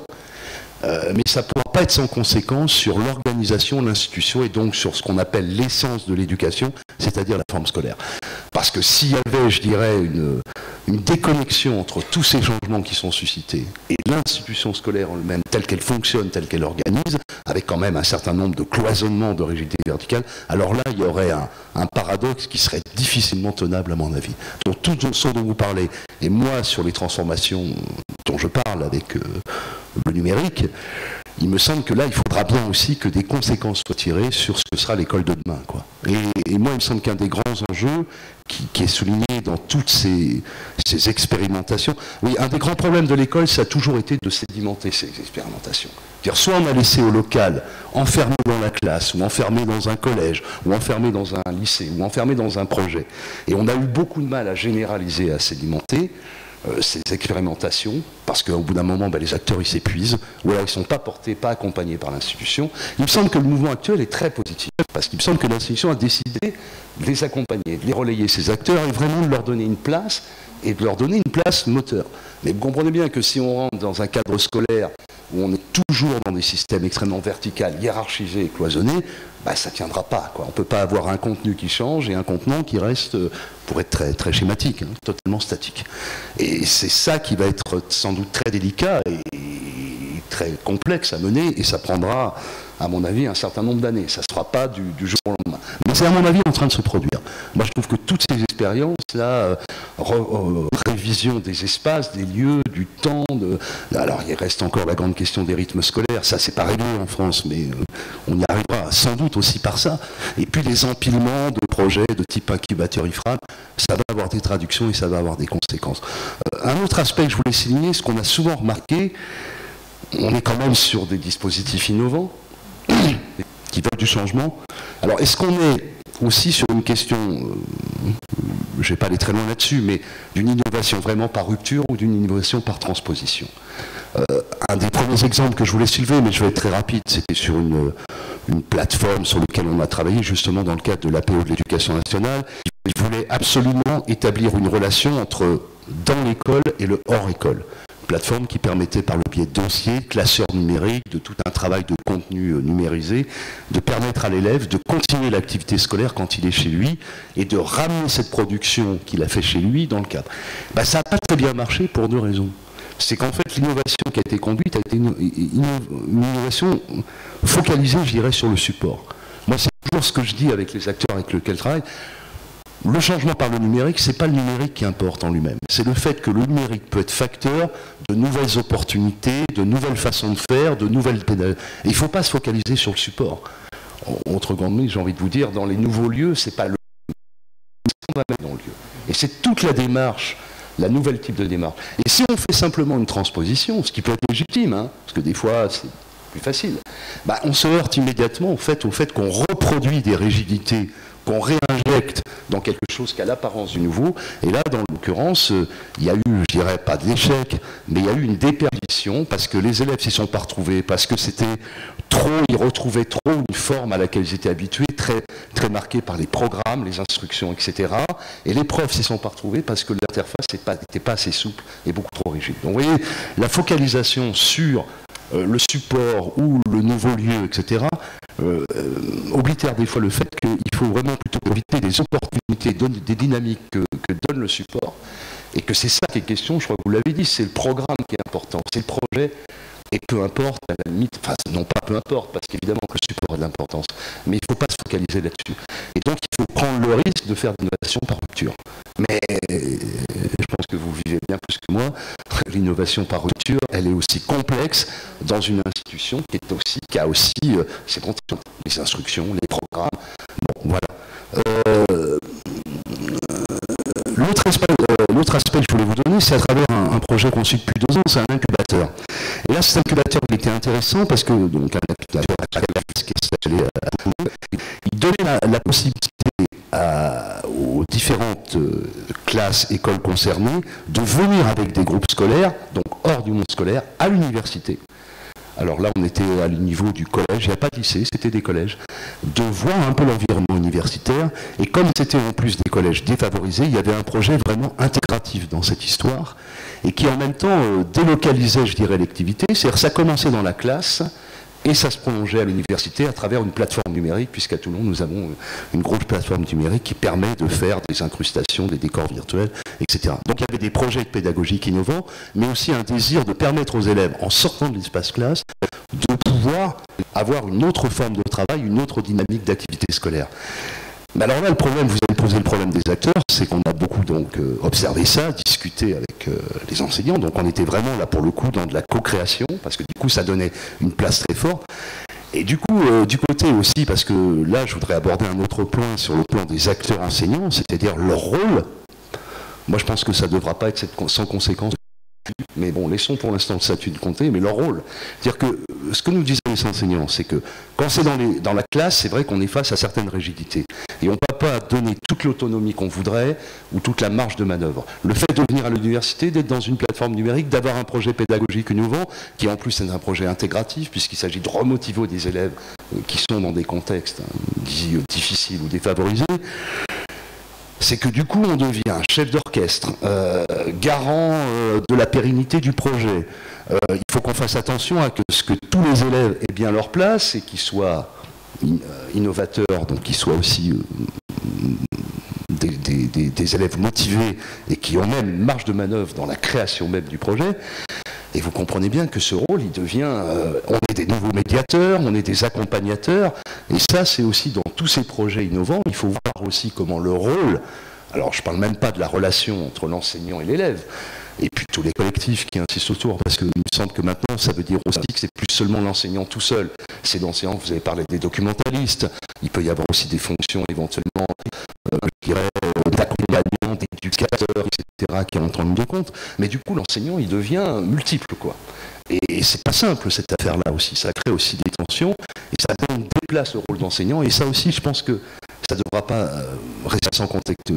S7: Mais ça ne pourra pas être sans conséquence sur l'organisation de l'institution et donc sur ce qu'on appelle l'essence de l'éducation, c'est-à-dire la forme scolaire. Parce que s'il y avait, je dirais, une déconnexion entre tous ces changements qui sont suscités et l'institution scolaire en elle-même, telle qu'elle fonctionne, telle qu'elle organise, avec quand même un certain nombre de cloisonnements de rigidité verticale, alors là, il y aurait un paradoxe qui serait difficilement tenable à mon avis. Donc tout ce dont vous parlez, et moi sur les transformations dont je parle avec le numérique, il me semble que là, il faudra bien aussi que des conséquences soient tirées sur ce que sera l'école de demain, quoi. Et moi, il me semble qu'un des grands enjeux qui est souligné dans toutes ces expérimentations, oui, un des grands problèmes de l'école, ça a toujours été de sédimenter ces expérimentations. C'est-à-dire, soit on a laissé au local, enfermé dans la classe, ou enfermé dans un collège, ou enfermé dans un lycée, ou enfermé dans un projet. Et on a eu beaucoup de mal à généraliser, à sédimenter ces expérimentations, parce qu'au bout d'un moment, les acteurs ils s'épuisent, ou alors ils ne sont pas portés, pas accompagnés par l'institution. Il me semble que le mouvement actuel est très positif, parce qu'il me semble que l'institution a décidé de les accompagner, de les relayer, ces acteurs, et vraiment de leur donner une place, et de leur donner une place moteur. Mais vous comprenez bien que si on rentre dans un cadre scolaire où on est toujours dans des systèmes extrêmement verticaux, hiérarchisés et cloisonnés, ça ne tiendra pas, quoi. On ne peut pas avoir un contenu qui change et un contenant qui reste, pour être très, très schématique, totalement statique. Et c'est ça qui va être sans doute très délicat et très complexe à mener, et ça prendra, à mon avis, un certain nombre d'années. Ça ne sera pas du jour au lendemain. Mais c'est à mon avis en train de se produire. Moi je trouve que toutes ces expériences-là, révision des espaces, des lieux, du temps, alors il reste encore la grande question des rythmes scolaires, ça c'est pas réglé en France, mais on y arrivera sans doute aussi par ça. Et puis les empilements de projets de type incubateur IFRAM, ça va avoir des traductions et ça va avoir des conséquences. Un autre aspect que je voulais souligner, ce qu'on a souvent remarqué, on est quand même sur des dispositifs innovants qui veulent du changement. Alors est-ce qu'on est aussi sur une question, je ne vais pas aller très loin là-dessus, mais d'une innovation vraiment par rupture ou d'une innovation par transposition? Un des premiers exemples que je voulais soulever, mais je vais être très rapide, c'était sur une plateforme sur laquelle on a travaillé justement dans le cadre de l'APO de l'éducation nationale. Il voulait absolument établir une relation entre dans l'école et le hors école. Plateforme qui permettait par le biais de dossiers, classeurs numériques, de tout un travail de contenu numérisé, de permettre à l'élève de continuer l'activité scolaire quand il est chez lui et de ramener cette production qu'il a fait chez lui dans le cadre. Ça n'a pas très bien marché pour deux raisons. C'est qu'en fait l'innovation qui a été conduite a été une innovation focalisée, je dirais, sur le support. Moi c'est toujours ce que je dis avec les acteurs avec lesquels je travaille. Le changement par le numérique, ce n'est pas le numérique qui importe en lui-même. C'est le fait que le numérique peut être facteur de nouvelles opportunités, de nouvelles façons de faire, de nouvelles pédales. Et il ne faut pas se focaliser sur le support. Autrement, j'ai envie de vous dire, dans les nouveaux lieux, c'est pas le qu'on va mettre dans le lieu. Et c'est toute la démarche, la nouvelle type de démarche. Et si on fait simplement une transposition, ce qui peut être légitime, parce que des fois c'est plus facile, on se heurte immédiatement au fait qu'on reproduit des rigidités, qu'on réinjecte dans quelque chose qui a l'apparence du nouveau. Et là, dans l'occurrence, il y a eu, je dirais pas d'échec, mais il y a eu une déperdition parce que les élèves s'y sont pas retrouvés, parce que c'était trop, ils retrouvaient trop une forme à laquelle ils étaient habitués, très, très marquée par les programmes, les instructions, etc. Et les profs s'y sont pas retrouvés parce que l'interface n'était pas assez souple et beaucoup trop rigide. Donc vous voyez, la focalisation sur le support ou le nouveau lieu, etc., oblitère des fois le fait qu'il faut vraiment plutôt éviter des opportunités, des dynamiques que donne le support, et que c'est ça qui est question, je crois que vous l'avez dit, c'est le programme qui est important, c'est le projet, et peu importe, à la limite, enfin non pas peu importe, parce qu'évidemment que le support a de l'importance, mais il ne faut pas se focaliser là-dessus. Et donc il faut prendre le risque de faire de l'innovation par rupture. Mais je pense que vous vivez bien plus que moi, l'innovation par rupture, elle est aussi complexe dans une institution qui a aussi ses contraintes, les instructions, les programmes. Bon, voilà. L'autre aspect que je voulais vous donner, c'est à travers un projet conçu depuis 2 ans, c'est un incubateur. Et là, cet incubateur, il était intéressant parce que, donc, un incubateur qui est installé à Toulouse, possibilité aux différentes classes, écoles concernées, de venir avec des groupes scolaires, donc hors du monde scolaire, à l'université. Alors là, on était à niveau du collège, il n'y a pas de lycée, c'était des collèges, de voir un peu l'environnement universitaire. Et comme c'était en plus des collèges défavorisés, il y avait un projet vraiment intégratif dans cette histoire, et qui en même temps délocalisait, je dirais, l'activité. C'est-à-dire ça commençait dans la classe, et ça se prolongeait à l'université à travers une plateforme numérique, puisqu'à Toulon, nous avons une grosse plateforme numérique qui permet de faire des incrustations, des décors virtuels, etc. Donc il y avait des projets pédagogiques innovants, mais aussi un désir de permettre aux élèves, en sortant de l'espace classe, de pouvoir avoir une autre forme de travail, une autre dynamique d'activité scolaire. Mais alors là, le problème, vous avez posé le problème des acteurs, c'est qu'on a beaucoup donc observé ça, discuté avec les enseignants, donc on était vraiment là pour le coup dans de la co-création, parce que du coup ça donnait une place très forte. Et du coup, du côté aussi, parce que là je voudrais aborder un autre point sur le plan des acteurs enseignants, c'est-à-dire leur rôle. Moi je pense que ça ne devra pas être sans conséquence. Mais bon, laissons pour l'instant le statut de compter, mais leur rôle. C'est-à-dire que ce que nous disaient les enseignants, c'est que quand c'est dans la classe, c'est vrai qu'on est face à certaines rigidités. Et on ne peut pas donner toute l'autonomie qu'on voudrait ou toute la marge de manœuvre. Le fait de venir à l'université, d'être dans une plateforme numérique, d'avoir un projet pédagogique innovant, qui en plus est un projet intégratif, puisqu'il s'agit de remotiver des élèves qui sont dans des contextes difficiles ou défavorisés, c'est que du coup on devient chef d'orchestre, garant de la pérennité du projet. Il faut qu'on fasse attention à ce que tous les élèves aient bien leur place et qu'ils soient innovateurs, donc qu'ils soient aussi des élèves motivés et qui ont même marge de manœuvre dans la création même du projet. Et vous comprenez bien que ce rôle, il devient... on est des nouveaux médiateurs, on est des accompagnateurs, et ça, c'est aussi dans tous ces projets innovants, il faut voir aussi comment le rôle... Alors, je ne parle même pas de la relation entre l'enseignant et l'élève, et puis tous les collectifs qui insistent autour, parce qu'il me semble que maintenant, ça veut dire aussi que c'est plus seulement l'enseignant tout seul. C'est l'enseignant, vous avez parlé des documentalistes, il peut y avoir aussi des fonctions éventuellement, je dirais, d'accompagnant, d'éducateurs, etc., qui rentrent en ligne de compte. Mais du coup, l'enseignant, il devient multiple, quoi. Et c'est pas simple, cette affaire-là aussi. Ça crée aussi des tensions, et ça déplace le rôle d'enseignant, et ça aussi, je pense que ça ne devra pas rester sans contexte.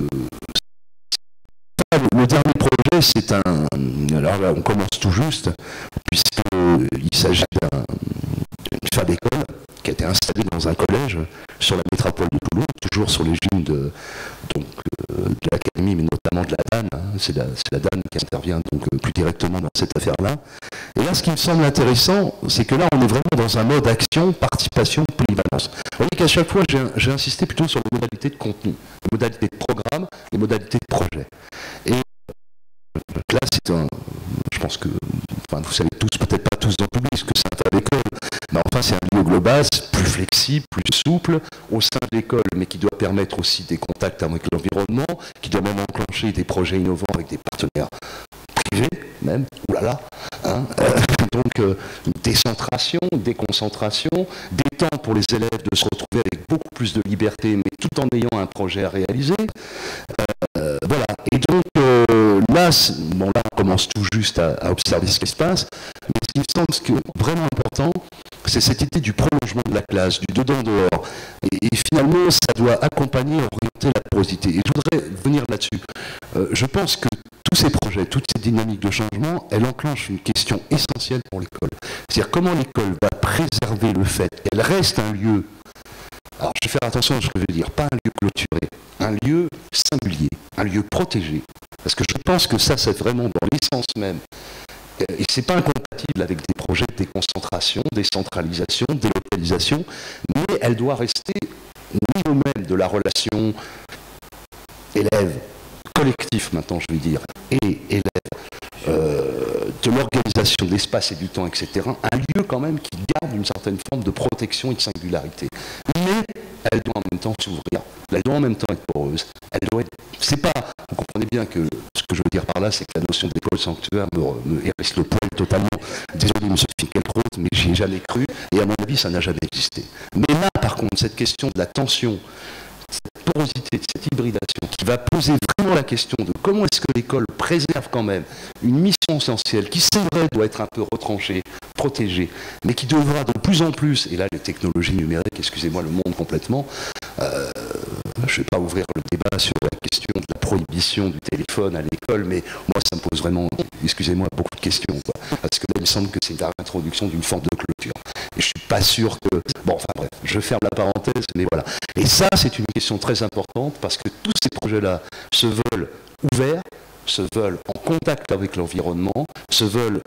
S7: Le dernier projet, c'est un... Alors là, on commence tout juste, puisqu'il s'agit d'une fab école qui a été installée dans un collège sur la métropole de Toulon, toujours sur les gînes de l'académie, mais notamment de la DAN. C'est la DAN qui intervient donc plus directement dans cette affaire-là. Et là, ce qui me semble intéressant, c'est que là, on est vraiment dans un mode action, participation, polyvalence. Vous voyez qu'à chaque fois, j'ai insisté plutôt sur les modalités de contenu, les modalités de programme, les modalités de projet. Et là, c'est un... Je pense que... Enfin, vous savez tous, peut-être pas tous dans le public, ce que c'est un fab école. Mais enfin, c'est un lieu global, plus flexible, plus souple, au sein de l'école, mais qui doit permettre aussi des contacts avec l'environnement, qui doit même enclencher des projets innovants avec des partenaires privés, même, oulala, hein, donc décentration, déconcentration, des temps pour les élèves de se retrouver avec beaucoup plus de liberté, mais tout en ayant un projet à réaliser. Voilà, et donc là, bon, là, on commence tout juste à observer ce qui se passe, mais ce qui me semble que vraiment important, c'est cette idée du prolongement de la classe, du dedans-dehors. Et finalement, ça doit accompagner, orienter la porosité. Et je voudrais venir là-dessus. Je pense que tous ces projets, toutes ces dynamiques de changement, elles enclenchent une question essentielle pour l'école. C'est-à-dire comment l'école va préserver le fait qu'elle reste un lieu... Alors, je vais faire attention à ce que je veux dire. Pas un lieu clôturé, un lieu singulier, un lieu protégé. Parce que je pense que ça, c'est vraiment dans l'essence même. Et ce n'est pas incompatible avec des projets de déconcentration, décentralisation, délocalisation, mais elle doit rester au niveau même de la relation élève, collectif maintenant, je veux dire, et élève, de l'organisation de l'espace et du temps, etc., un lieu quand même qui garde une certaine forme de protection et de singularité. Mais elle doit en même temps s'ouvrir, elle doit en même temps être poreuse, elle doit être... C'est pas... Vous comprenez bien que ce que je veux dire par là, c'est que la notion d'école sanctuaire me hérisse le poil totalement. Désolé, monsieur Finkielkraut, mais j'y ai jamais cru, et à mon avis, ça n'a jamais existé. Mais là, par contre, cette question de la tension, cette porosité, cette hybridation, qui va poser vraiment la question de comment est-ce que l'école préserve quand même une mission essentielle qui, c'est vrai, doit être un peu retranchée, protégée, mais qui devra de plus en plus, et là les technologies numériques, excusez-moi le monde complètement, Je ne vais pas ouvrir le débat sur la question de la prohibition du téléphone à l'école, mais moi, ça me pose vraiment, excusez-moi, beaucoup de questions, quoi. Parce que là, il me semble que c'est la réintroduction d'une forme de clôture. Et je ne suis pas sûr que... Bon, enfin bref, je ferme la parenthèse, mais voilà. Et ça, c'est une question très importante, parce que tous ces projets-là se veulent ouverts, se veulent en contact avec l'environnement, se veulent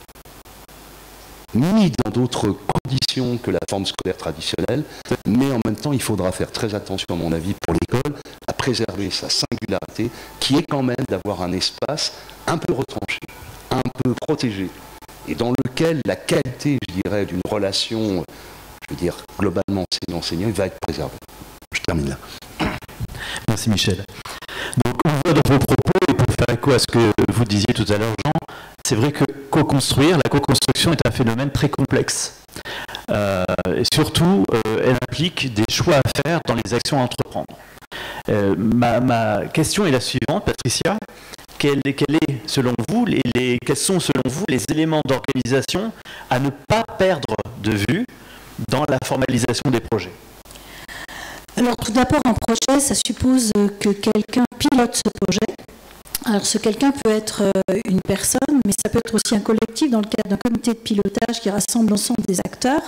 S7: mis dans d'autres conditions que la forme scolaire traditionnelle, mais en même temps, il faudra faire très attention, à mon avis, pour l'école, à préserver sa singularité, qui est quand même d'avoir un espace un peu retranché, un peu protégé, et dans lequel la qualité, je dirais, d'une relation, je veux dire, globalement enseignant-enseignant, va être préservée. Je termine là.
S1: Merci Michel. Donc on voit dans vos propos, et pour faire écho à ce que vous disiez tout à l'heure, Jean, c'est vrai que la co-construction est un phénomène très complexe. Et surtout, elle implique des choix à faire dans les actions à entreprendre. Ma question est la suivante, Patricia. Quels sont selon vous les éléments d'organisation à ne pas perdre de vue dans la formalisation des projets?
S5: Alors tout d'abord, un projet, ça suppose que quelqu'un pilote ce projet. Alors ce quelqu'un peut être une personne, mais ça peut être aussi un collectif dans le cadre d'un comité de pilotage qui rassemble l'ensemble des acteurs.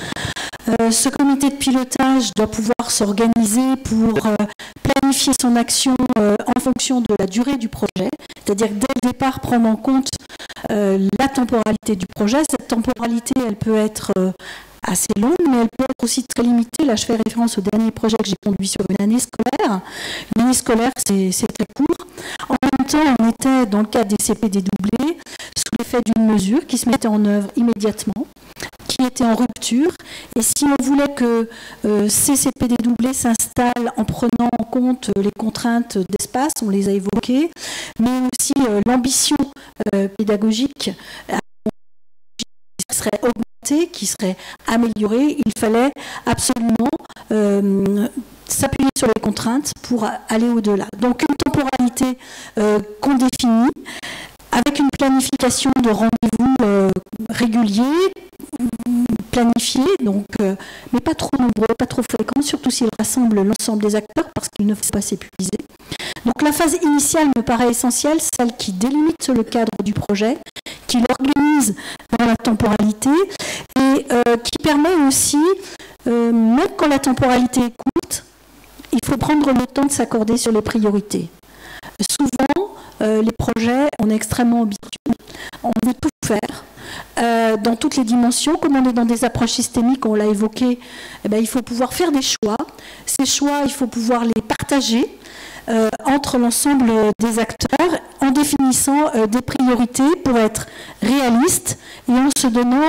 S5: Ce comité de pilotage doit pouvoir s'organiser pour planifier son action en fonction de la durée du projet, c'est-à-dire dès le départ prendre en compte la temporalité du projet. Cette temporalité, elle peut être assez longue, mais elle peut être aussi très limitée. Là, je fais référence au dernier projet que j'ai conduit sur une année scolaire. Une année scolaire, c'est très court. En même temps, on était dans le cadre des CP dédoublés sous l'effet d'une mesure qui se mettait en œuvre immédiatement, qui était en rupture. Et si on voulait que ces CP dédoublés s'installent en prenant en compte les contraintes d'espace, on les a évoquées, mais aussi l'ambition pédagogique qui serait augmentée, qui serait améliorée, il fallait absolument s'appuyer sur les contraintes pour aller au-delà. Donc une temporalité qu'on définit avec une planification de rendez-vous réguliers, planifiés, donc, mais pas trop nombreux, pas trop fréquents, surtout s'ils rassemblent l'ensemble des acteurs parce qu'il ne faut pas s'épuiser. Donc la phase initiale me paraît essentielle, celle qui délimite le cadre du projet, qui l'organise dans la temporalité et qui permet aussi, même quand la temporalité est courte, il faut prendre le temps de s'accorder sur les priorités. Souvent, les projets, on est extrêmement ambitieux, on veut tout faire dans toutes les dimensions. Comme on est dans des approches systémiques, on l'a évoqué, eh bien, il faut pouvoir faire des choix. Ces choix, il faut pouvoir les partager entre l'ensemble des acteurs en définissant des priorités pour être réalistes et en se donnant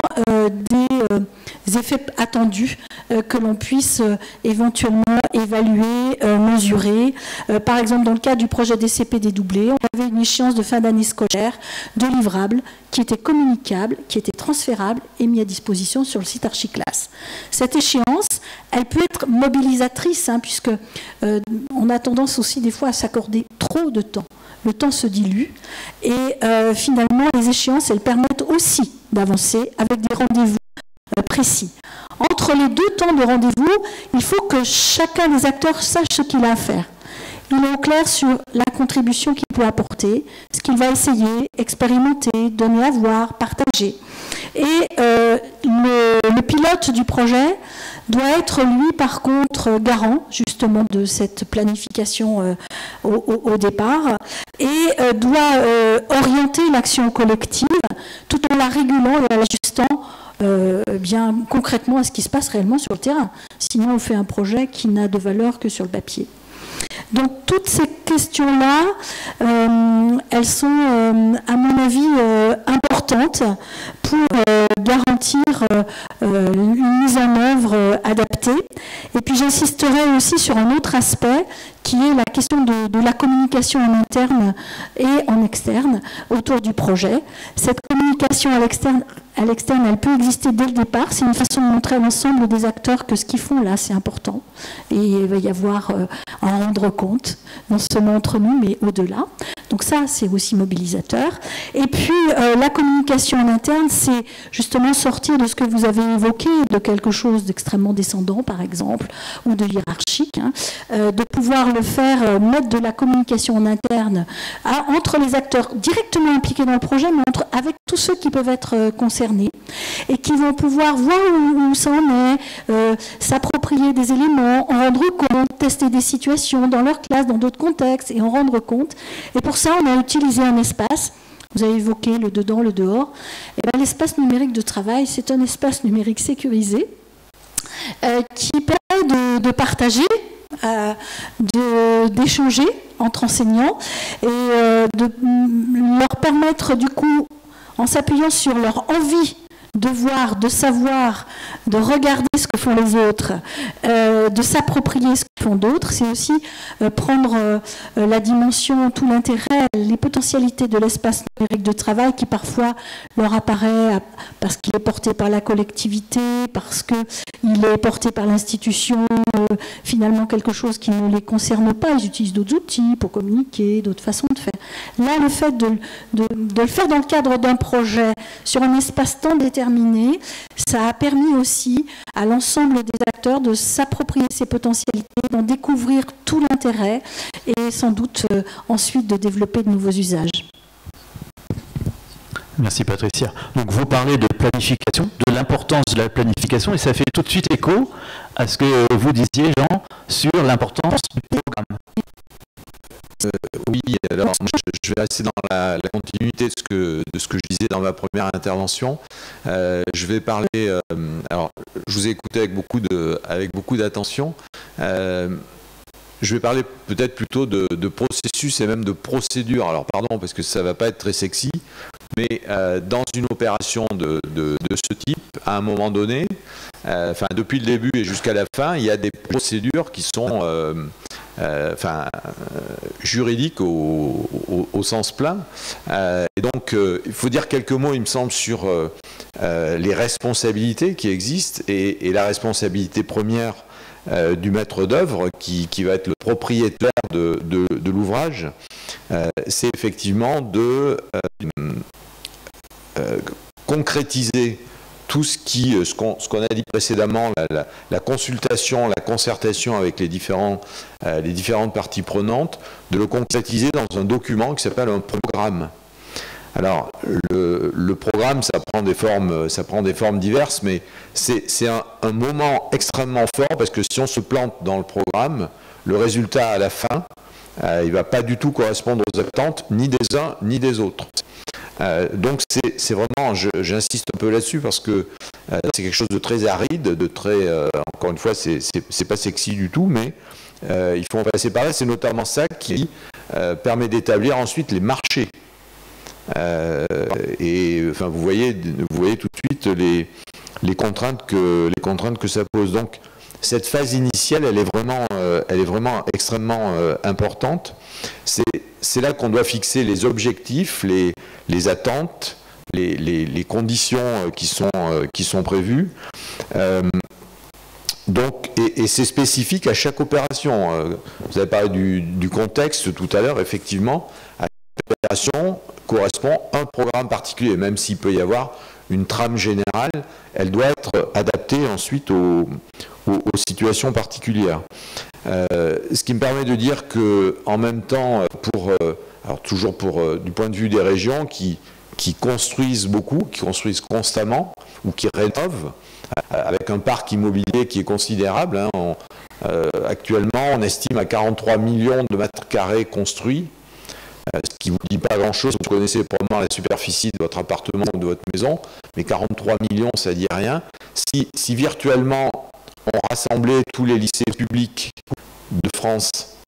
S5: des effets attendus que l'on puisse éventuellement évaluer, mesurer. Par exemple, dans le cadre du projet DCP dédoublé, on avait une échéance de fin d'année scolaire de livrables qui était communicable, qui était transférable et mis à disposition sur le site Archiclass. Cette échéance, elle peut être mobilisatrice, hein, puisque on a tendance aussi des fois à s'accorder trop de temps. Le temps se dilue et finalement les échéances, elles permettent aussi d'avancer avec des rendez-vous précis. Entre les deux temps de rendez-vous, il faut que chacun des acteurs sache ce qu'il a à faire. Il est au clair sur la contribution qu'il peut apporter, ce qu'il va essayer, expérimenter, donner à voir, partager. Et le pilote du projet doit être, lui, par contre, garant, justement, de cette planification au départ, et doit orienter l'action collective, tout en la régulant et en l'ajustant bien concrètement à ce qui se passe réellement sur le terrain. Sinon, on fait un projet qui n'a de valeur que sur le papier. Donc toutes ces questions-là, elles sont, à mon avis, importantes pour garantir une mise en œuvre adaptée. Et puis j'insisterai aussi sur un autre aspect qui est la question de la communication en interne et en externe autour du projet. Cette communication à l'externe, elle peut exister dès le départ. C'est une façon de montrer à l'ensemble des acteurs que ce qu'ils font là, c'est important. Et il va y avoir à en rendre compte, non seulement entre nous, mais au-delà. Donc ça, c'est aussi mobilisateur. Et puis, la communication en interne, c'est justement sortir de ce que vous avez évoqué, de quelque chose d'extrêmement descendant, par exemple, ou de hiérarchique, hein, de pouvoir le faire, mettre de la communication en interne entre les acteurs directement impliqués dans le projet, mais avec tous ceux qui peuvent être concernés, et qui vont pouvoir voir où ça en est, s'approprier des éléments, en rendre compte, tester des situations dans leur classe, dans d'autres contextes, et en rendre compte. Et pour ça, on a utilisé un espace. Vous avez évoqué le dedans, le dehors. L'espace numérique de travail, c'est un espace numérique sécurisé qui permet de partager, d'échanger entre enseignants et de leur permettre, du coup, en s'appuyant sur leur envie de voir, de savoir, de regarder ce que font les autres, de s'approprier ce que font d'autres. C'est aussi prendre la dimension, tout l'intérêt, les potentialités de l'espace numérique de travail qui parfois leur apparaît parce qu'il est porté par la collectivité, parce qu'il est porté par l'institution, finalement quelque chose qui ne les concerne pas. Ils utilisent d'autres outils pour communiquer, d'autres façons de faire. Là, le fait de le faire dans le cadre d'un projet sur un espace-temps déterminé, ça a permis aussi à l'ensemble des acteurs de s'approprier ces potentialités, d'en découvrir tout l'intérêt et sans doute ensuite de développer de nouveaux usages.
S1: Merci Patricia. Donc vous parlez de planification, de l'importance de la planification, et ça fait tout de suite écho à ce que vous disiez, Jean, sur l'importance du programme.
S3: Oui, alors je vais rester dans la continuité de ce que je disais dans ma première intervention. Je vais parler, alors je vous ai écouté avec beaucoup d'attention. Je vais parler peut-être plutôt de processus et même de procédure. Alors pardon, parce que ça ne va pas être très sexy, mais dans une opération de ce type, à un moment donné, depuis le début et jusqu'à la fin, il y a des procédures qui sont juridique au sens plein. Et donc, il faut dire quelques mots, il me semble, sur les responsabilités qui existent et la responsabilité première du maître d'œuvre qui va être le propriétaire de l'ouvrage. C'est effectivement de concrétiser tout ce qu'on a dit précédemment, la consultation, la concertation avec les différentes parties prenantes, de le concrétiser dans un document qui s'appelle un programme. Alors, le programme, ça prend des formes diverses, mais c'est un moment extrêmement fort, parce que si on se plante dans le programme, le résultat à la fin, il ne va pas du tout correspondre aux attentes, ni des uns, ni des autres. Donc c'est vraiment, j'insiste un peu là-dessus parce que c'est quelque chose de très aride, de très, encore une fois, c'est pas sexy du tout, mais il faut en passer par là. C'est notamment ça qui permet d'établir ensuite les marchés. Et enfin, vous voyez tout de suite les contraintes que ça pose. Donc cette phase initiale, elle est vraiment extrêmement importante. C'est là qu'on doit fixer les objectifs, les attentes, les conditions qui sont prévues. Donc, et c'est spécifique à chaque opération. Vous avez parlé du contexte tout à l'heure, effectivement. À chaque opération correspond un programme particulier, même s'il peut y avoir une trame générale, elle doit être adaptée ensuite aux situations particulières. Ce qui me permet de dire que, en même temps, alors toujours du point de vue des régions qui construisent beaucoup, qui construisent constamment ou qui rénovent, avec un parc immobilier qui est considérable. Hein, actuellement, on estime à 43 millions de mètres carrés construits, ce qui ne vous dit pas grand-chose. Vous connaissez probablement la superficie de votre appartement ou de votre maison, mais 43 millions, ça ne dit rien. Si virtuellement on rassemblait tous les lycées publics de France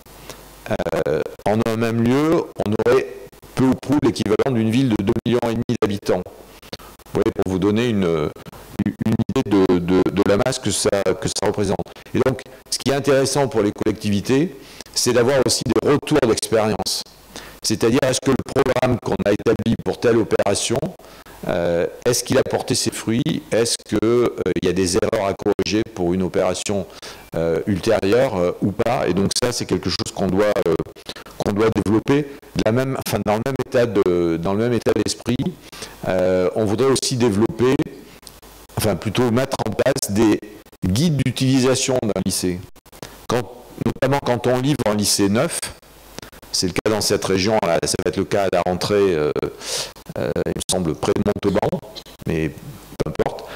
S3: en un même lieu, on aurait peu ou prou l'équivalent d'une ville de 2,5 millions d'habitants. Vous voyez, pour vous donner une idée de la masse que ça représente. Et donc, ce qui est intéressant pour les collectivités, c'est d'avoir aussi des retours d'expérience. C'est-à-dire, est-ce que le programme qu'on a établi pour telle opération, est-ce qu'il a porté ses fruits? Est-ce qu'il y a des erreurs à corriger pour une opération ultérieure ou pas? Et donc ça, c'est quelque chose qu'on doit doit développer dans le même état d'esprit. On voudrait aussi développer, enfin plutôt mettre en place des guides d'utilisation d'un lycée. Notamment quand on livre un lycée neuf, c'est le cas dans cette région, là, ça va être le cas à la rentrée, il me semble, près de Montauban, mais peu importe.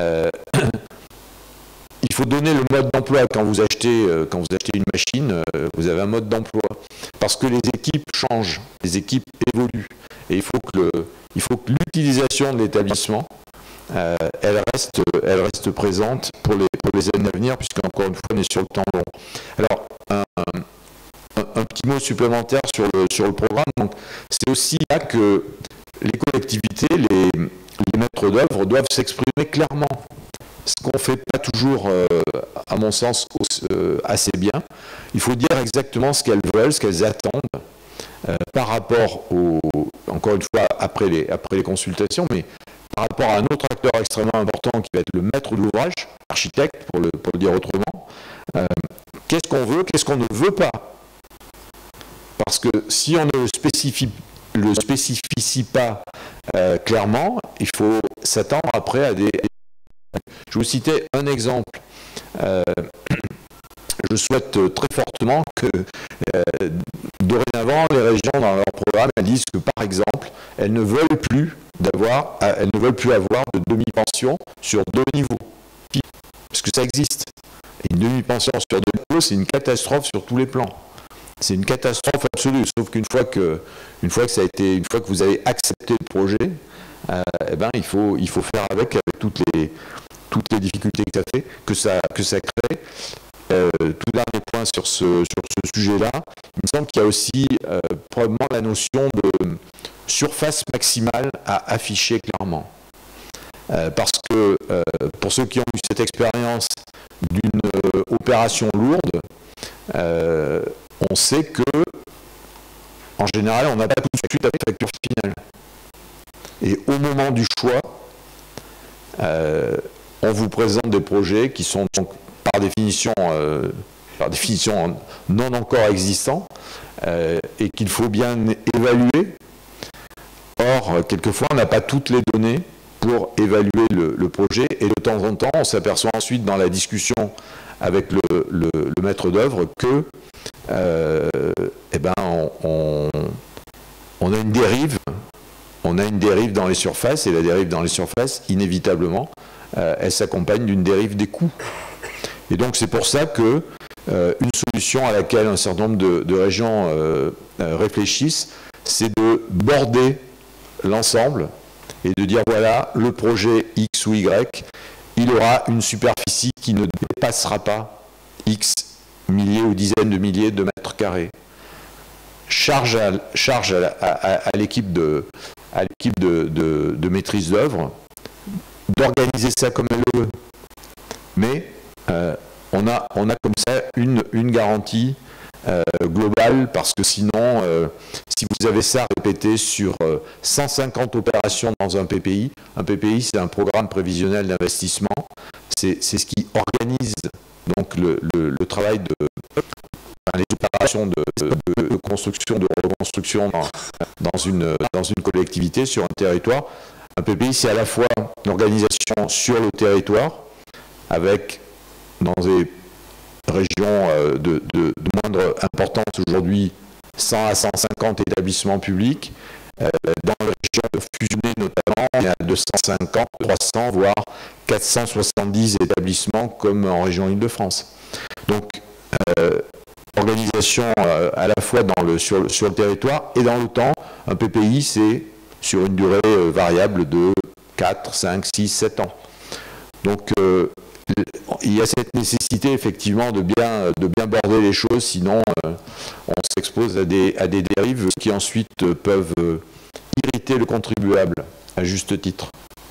S3: Il faut donner le mode d'emploi quand vous achetez une machine, vous avez un mode d'emploi. Parce que les équipes changent, les équipes évoluent. Et il faut que l'utilisation de l'établissement, elle reste présente pour les années à venir, puisqu'encore une fois, on est sur le temps long. Alors, un petit mot supplémentaire sur le programme. C'est aussi là que les collectivités, les maîtres d'œuvre doivent s'exprimer clairement. Ce qu'on ne fait pas toujours, à mon sens, assez bien. Il faut dire exactement ce qu'elles veulent, ce qu'elles attendent, par rapport encore une fois, après les consultations, mais par rapport à un autre acteur extrêmement important qui va être le maître d'ouvrage, architecte, pour le dire autrement. Qu'est-ce qu'on veut, qu'est-ce qu'on ne veut pas? Parce que si on ne le spécifie pas clairement, il faut s'attendre après à des... Je vais vous citer un exemple. Je souhaite très fortement que dorénavant, les régions dans leur programme, elles disent que par exemple, elles ne veulent plus avoir de demi-pension sur 2 niveaux. Parce que ça existe. Et une demi-pension sur 2 niveaux, c'est une catastrophe sur tous les plans. C'est une catastrophe absolue. Sauf qu'une fois que vous avez accepté le projet, il faut faire avec toutes les difficultés que ça crée. Tout dernier point sur ce sujet-là, il me semble qu'il y a aussi probablement la notion de surface maximale à afficher clairement. Parce que pour ceux qui ont eu cette expérience d'une opération lourde, on sait que en général, on n'a pas tout de suite avec la facture finale. Et au moment du choix, on vous présente des projets qui sont donc par définition non encore existants et qu'il faut bien évaluer. Or, quelquefois, on n'a pas toutes les données pour évaluer le projet et de temps en temps, on s'aperçoit ensuite dans la discussion avec le maître d'œuvre que on a une dérive. On a une dérive dans les surfaces, et la dérive dans les surfaces, inévitablement, elle s'accompagne d'une dérive des coûts. Et donc c'est pour ça que une solution à laquelle un certain nombre de régions réfléchissent, c'est de border l'ensemble et de dire voilà, le projet X ou Y, il aura une superficie qui ne dépassera pas X milliers ou dizaines de milliers de mètres carrés. Charge à l'équipe de maîtrise d'œuvre d'organiser ça comme elle le veut. Mais on a comme ça une garantie globale, parce que sinon, si vous avez ça répété sur 150 opérations dans un PPI c'est un programme prévisionnel d'investissement, c'est ce qui organise donc le travail les opérations de construction, de reconstruction dans une collectivité, sur un territoire. Un PPI, c'est à la fois l'organisation sur le territoire, avec dans des régions de moindre importance aujourd'hui 100 à 150 établissements publics. Dans les régions fusionnées notamment, il y a 250, 300, voire 470 établissements comme en région Île-de-France. Donc, organisation à la fois sur le territoire et dans le temps. Un PPI, c'est sur une durée variable de 4, 5, 6, 7 ans. Donc, il y a cette nécessité effectivement de bien border les choses, sinon on s'expose à des dérives qui ensuite peuvent irriter le contribuable à juste titre.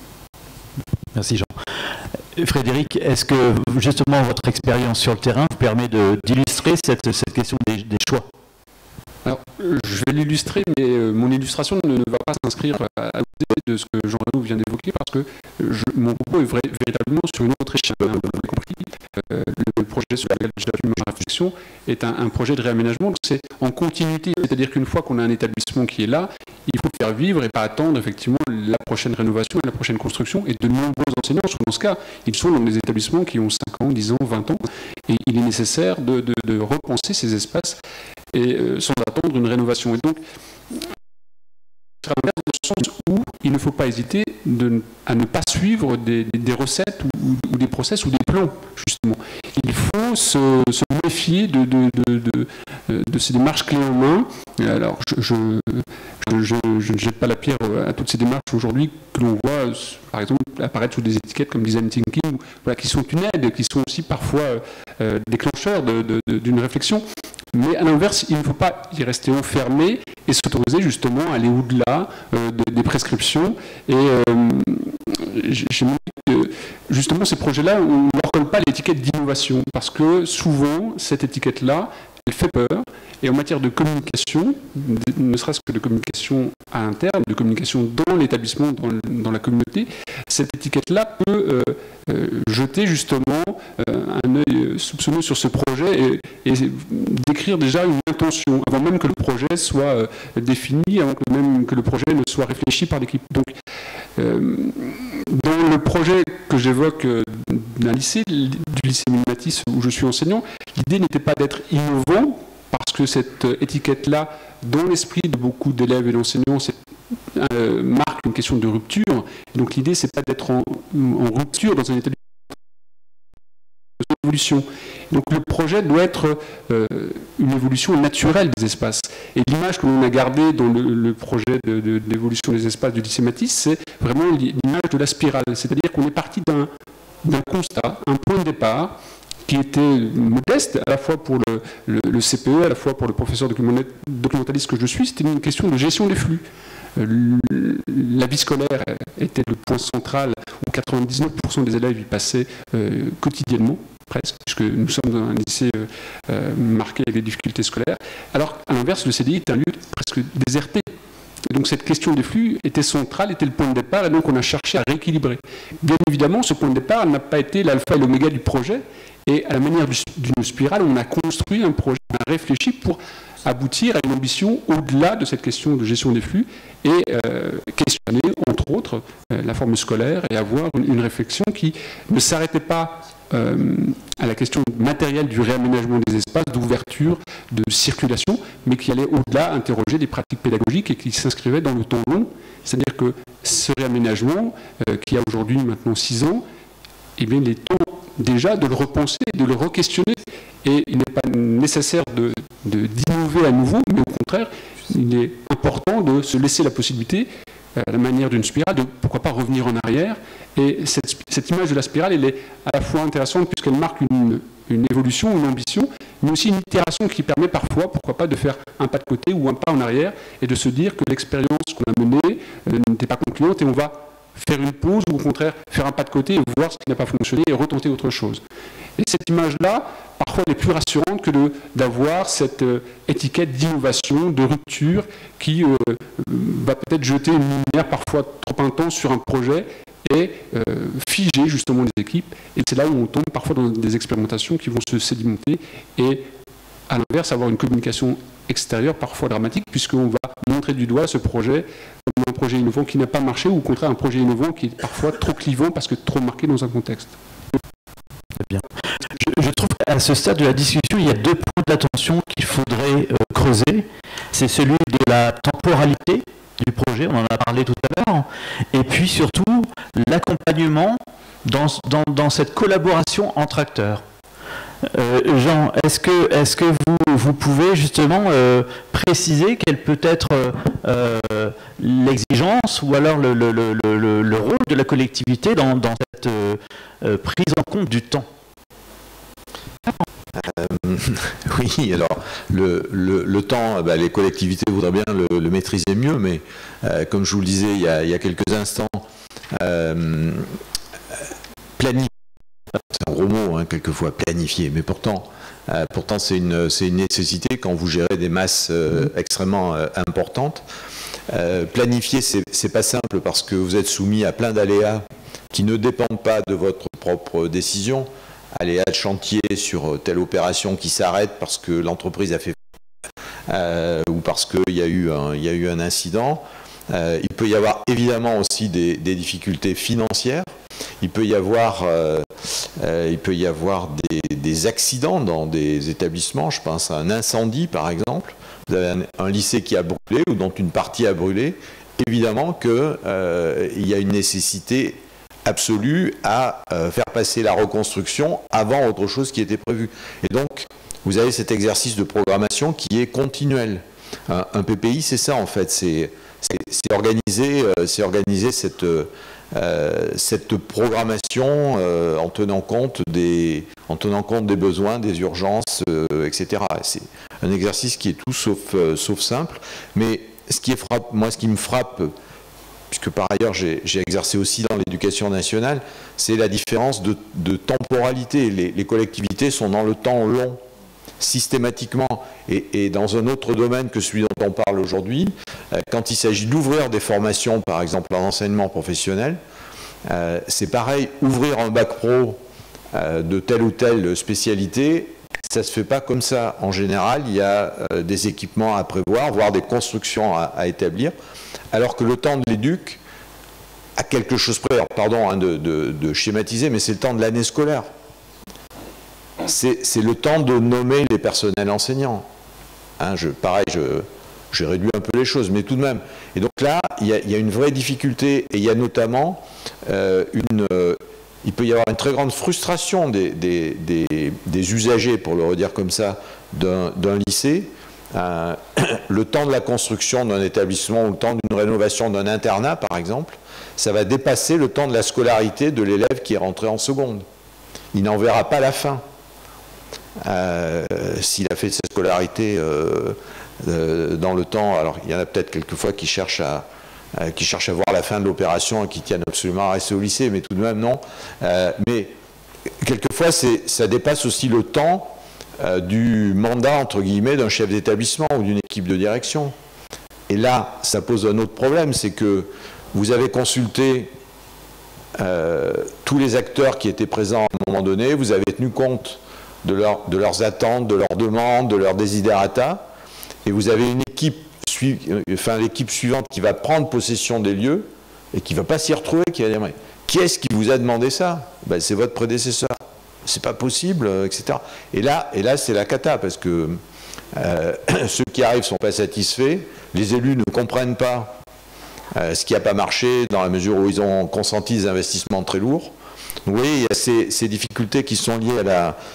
S1: Merci Jean. Frédéric, est-ce que justement votre expérience sur le terrain vous permet d'illustrer cette question des choix?
S6: Alors, je vais l'illustrer, mais mon illustration ne va pas s'inscrire à côté de ce que Jean-Loup vient d'évoquer, parce que mon propos est véritablement sur une autre échelle. Vous l'avez compris, le projet sur lequel j'ai pu ma réflexion est un projet de réaménagement. C'est en continuité, c'est-à-dire qu'une fois qu'on a un établissement qui est là, il faut le faire vivre et pas attendre effectivement la prochaine rénovation et la prochaine construction. Et de nombreux enseignants sont dans ce cas. Ils sont dans des établissements qui ont 5 ans, 10 ans, 20 ans. Et il est nécessaire de repenser ces espaces et, sans attendre une rénovation. Et donc, dans le sens où il ne faut pas hésiter à ne pas suivre des recettes ou des process ou des plans, justement. Il faut se méfier de ces démarches clés en main. Alors, je ne jette pas la pierre à toutes ces démarches aujourd'hui que l'on voit, par exemple, apparaître sous des étiquettes comme design thinking, voilà, qui sont une aide, qui sont aussi parfois déclencheurs d'une réflexion. Mais à l'inverse, il ne faut pas y rester enfermé et s'autoriser justement à aller au-delà des prescriptions. Et j'ai montré que justement ces projets-là, on ne leur colle pas l'étiquette d'innovation, parce que souvent, cette étiquette-là, elle fait peur. Et en matière de communication, ne serait-ce que de communication à interne, de communication dans l'établissement, dans la communauté, cette étiquette-là peut jeter justement un œil soupçonneux sur ce projet et décrire déjà une intention, avant même que le projet soit défini, avant même que le projet ne soit réfléchi par l'équipe. Donc, dans le projet que j'évoque d'un lycée, du lycée Minimatis où je suis enseignant, l'idée n'était pas d'être innovant, parce que cette étiquette-là, dans l'esprit de beaucoup d'élèves et d'enseignants, marque une question de rupture. Et donc l'idée, c'est pas d'être en rupture dans un établissement d'évolution. Donc le projet doit être une évolution naturelle des espaces. Et l'image que l'on a gardée dans le projet d'évolution des espaces du lycée Matisse, c'est vraiment l'image de la spirale. C'est-à-dire qu'on est parti d'un constat, un point de départ, qui était modeste, à la fois pour le CPE, à la fois pour le professeur documentaliste que je suis. C'était une question de gestion des flux. La vie scolaire était le point central où 99% des élèves y passaient quotidiennement, presque, puisque nous sommes dans un lycée marqué avec des difficultés scolaires. Alors, à l'inverse, le CDI est un lieu presque déserté. Et donc cette question des flux était centrale, était le point de départ, et donc on a cherché à rééquilibrer. Bien évidemment, ce point de départ n'a pas été l'alpha et l'oméga du projet, et à la manière d'une spirale, on a construit un projet, on a réfléchi pour aboutir à une ambition au-delà de cette question de gestion des flux, et questionner, entre autres, la forme scolaire, et avoir une réflexion qui ne s'arrêtait pas à la question matérielle du réaménagement des espaces, d'ouverture, de circulation, mais qui allait au-delà interroger des pratiques pédagogiques et qui s'inscrivait dans le temps long. C'est-à-dire que ce réaménagement, qui a aujourd'hui maintenant 6 ans, eh bien, il est temps déjà de le repenser, de le re-questionner. Et il n'est pas nécessaire d'innover à nouveau, mais au contraire, il est important de se laisser la possibilité, à la manière d'une spirale, de pourquoi pas revenir en arrière. Et cette image de la spirale, elle est à la fois intéressante puisqu'elle marque une évolution, une ambition, mais aussi une itération qui permet parfois, pourquoi pas, de faire un pas de côté ou un pas en arrière et de se dire que l'expérience qu'on a menée n'était pas concluante et on va faire une pause ou au contraire faire un pas de côté et voir ce qui n'a pas fonctionné et retenter autre chose. Et cette image-là, parfois, elle est plus rassurante que d'avoir cette étiquette d'innovation, de rupture qui va peut-être jeter une lumière parfois trop intense sur un projet et figer justement les équipes. Et c'est là où on tombe parfois dans des expérimentations qui vont se sédimenter et à l'inverse avoir une communication extérieure parfois dramatique puisqu'on va montrer du doigt ce projet comme un projet innovant qui n'a pas marché ou au contraire un projet innovant qui est parfois trop clivant parce que trop marqué dans un contexte.
S1: Très bien. Je trouve qu'à ce stade de la discussion, il y a 2 points d'attention qu'il faudrait creuser. C'est celui de la temporalité du projet, on en a parlé tout à l'heure, et puis surtout l'accompagnement dans cette collaboration entre acteurs. Jean, est-ce que vous pouvez justement préciser quelle peut être l'exigence ou alors le rôle de la collectivité dans cette prise en compte du temps?
S3: Oui, alors le temps, les collectivités voudraient bien le maîtriser mieux, mais comme je vous le disais il y a quelques instants, planifier, c'est un gros mot, hein, quelquefois, planifier, mais pourtant c'est une nécessité quand vous gérez des masses extrêmement importantes. Planifier, c'est pas simple parce que vous êtes soumis à plein d'aléas qui ne dépendent pas de votre propre décision. aléas de chantier sur telle opération qui s'arrête parce que l'entreprise a fait ou parce qu'il y a eu un incident. Il peut y avoir évidemment aussi des difficultés financières. Il peut y avoir des accidents dans des établissements. Je pense à un incendie, par exemple. Vous avez un lycée qui a brûlé ou dont une partie a brûlé. Évidemment qu'il y a une nécessité absolue à faire passer la reconstruction avant autre chose qui était prévu. Et donc, vous avez cet exercice de programmation qui est continuel. Un PPI, c'est ça en fait. C'est organiser cette programmation en tenant compte des besoins, des urgences, etc. C'est un exercice qui est tout sauf simple. Mais ce qui me frappe, puisque par ailleurs j'ai exercé aussi dans l'éducation nationale, c'est la différence de temporalité. Les collectivités sont dans le temps long, systématiquement. Et dans un autre domaine que celui dont on parle aujourd'hui, quand il s'agit d'ouvrir des formations, par exemple en enseignement professionnel, c'est pareil, ouvrir un bac pro de telle ou telle spécialité, ça ne se fait pas comme ça. En général, il y a des équipements à prévoir, voire des constructions à établir, alors que le temps de l'éduc, à quelque chose près, pardon de schématiser, mais c'est le temps de l'année scolaire. C'est le temps de nommer les personnels enseignants. Hein, j'ai réduit un peu les choses, mais tout de même. Et donc là, il y a une vraie difficulté, et il y a notamment il peut y avoir une très grande frustration des usagers, pour le redire comme ça, d'un lycée. Le temps de la construction d'un établissement ou le temps d'une rénovation d'un internat, par exemple, ça va dépasser le temps de la scolarité de l'élève qui est rentré en seconde. Il n'en verra pas la fin. S'il a fait sa scolarité dans le temps, alors il y en a peut-être quelquefois qui cherchent à voir la fin de l'opération et qui tiennent absolument à rester au lycée, mais tout de même non. Mais quelquefois ça dépasse aussi le temps du mandat entre guillemets d'un chef d'établissement ou d'une équipe de direction. Et là, ça pose un autre problème, c'est que vous avez consulté tous les acteurs qui étaient présents à un moment donné, vous avez tenu compte de leurs attentes, de leurs demandes, de leurs desiderata, et vous avez une équipe, l'équipe suivante qui va prendre possession des lieux et qui ne va pas s'y retrouver, qui va dire mais qui est-ce qui vous a demandé ça? Ben, c'est votre prédécesseur. C'est pas possible, etc. Et là c'est la cata, parce que ceux qui arrivent ne sont pas satisfaits, les élus ne comprennent pas ce qui n'a pas marché dans la mesure où ils ont consenti des investissements très lourds. Donc, vous voyez, il y a ces difficultés qui sont liées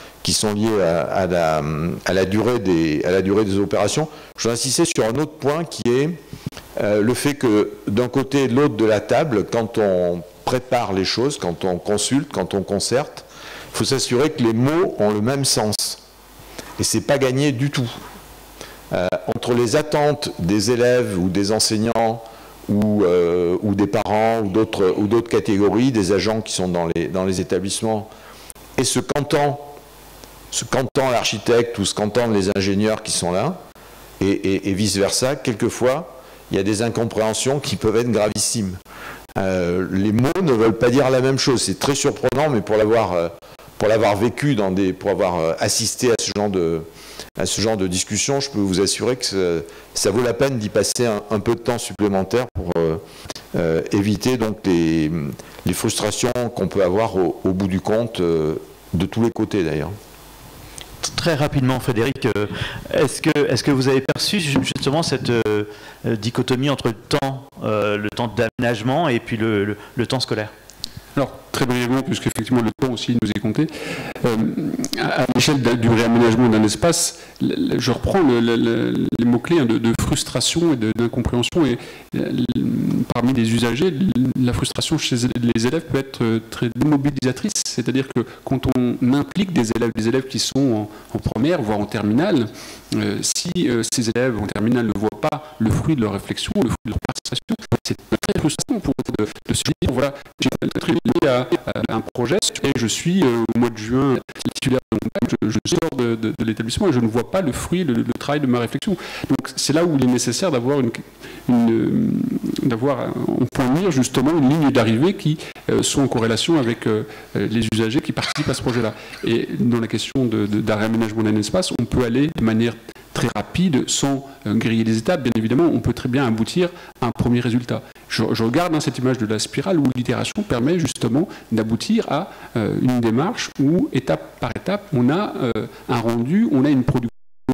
S3: à la durée des opérations. Je vais insister sur un autre point qui est le fait que d'un côté et de l'autre de la table, quand on prépare les choses, quand on consulte, quand on concerte, il faut s'assurer que les mots ont le même sens. Et ce n'est pas gagné du tout. Entre les attentes des élèves ou des enseignants ou des parents ou d'autres catégories, des agents qui sont dans les établissements, et ce qu'entend l'architecte ou ce qu'entendent les ingénieurs qui sont là, et vice-versa, quelquefois, il y a des incompréhensions qui peuvent être gravissimes. Les mots ne veulent pas dire la même chose. C'est très surprenant, mais pour l'avoir vécu, pour avoir assisté à ce genre de discussion, je peux vous assurer que ça vaut la peine d'y passer un peu de temps supplémentaire pour éviter donc les frustrations qu'on peut avoir au bout du compte, de tous les côtés d'ailleurs.
S1: Très rapidement, Frédéric, est-ce que vous avez perçu justement cette dichotomie entre le temps d'aménagement et puis le temps scolaire?
S6: Alors, très brièvement, puisque effectivement le temps aussi nous est compté, à l'échelle du réaménagement d'un espace, je reprends les mots-clés de frustration et d'incompréhension. Et parmi les usagers, la frustration chez les élèves peut être très démobilisatrice. C'est-à-dire que quand on implique des élèves qui sont en première, voire en terminale, si ces élèves en terminale ne voient pas le fruit de leur réflexion, le fruit de leur participation, c'est très frustrant pour eux de se dire, voilà, j'ai très lié à un projet et je suis au mois de juin titulaire de mon bac, je sors de l'établissement et je ne vois pas le fruit, le travail de ma réflexion. Donc c'est là où il est nécessaire d'avoir en point de mire justement une ligne d'arrivée qui sont en corrélation avec les usagers qui participent à ce projet-là. Et dans la question d'un réaménagement d'un espace, on peut aller de manière très rapide, sans griller les étapes, bien évidemment, on peut très bien aboutir à un premier résultat. Je regarde cette image de la spirale où l'itération permet justement d'aboutir à une démarche où, étape par étape, on a un rendu, on a une production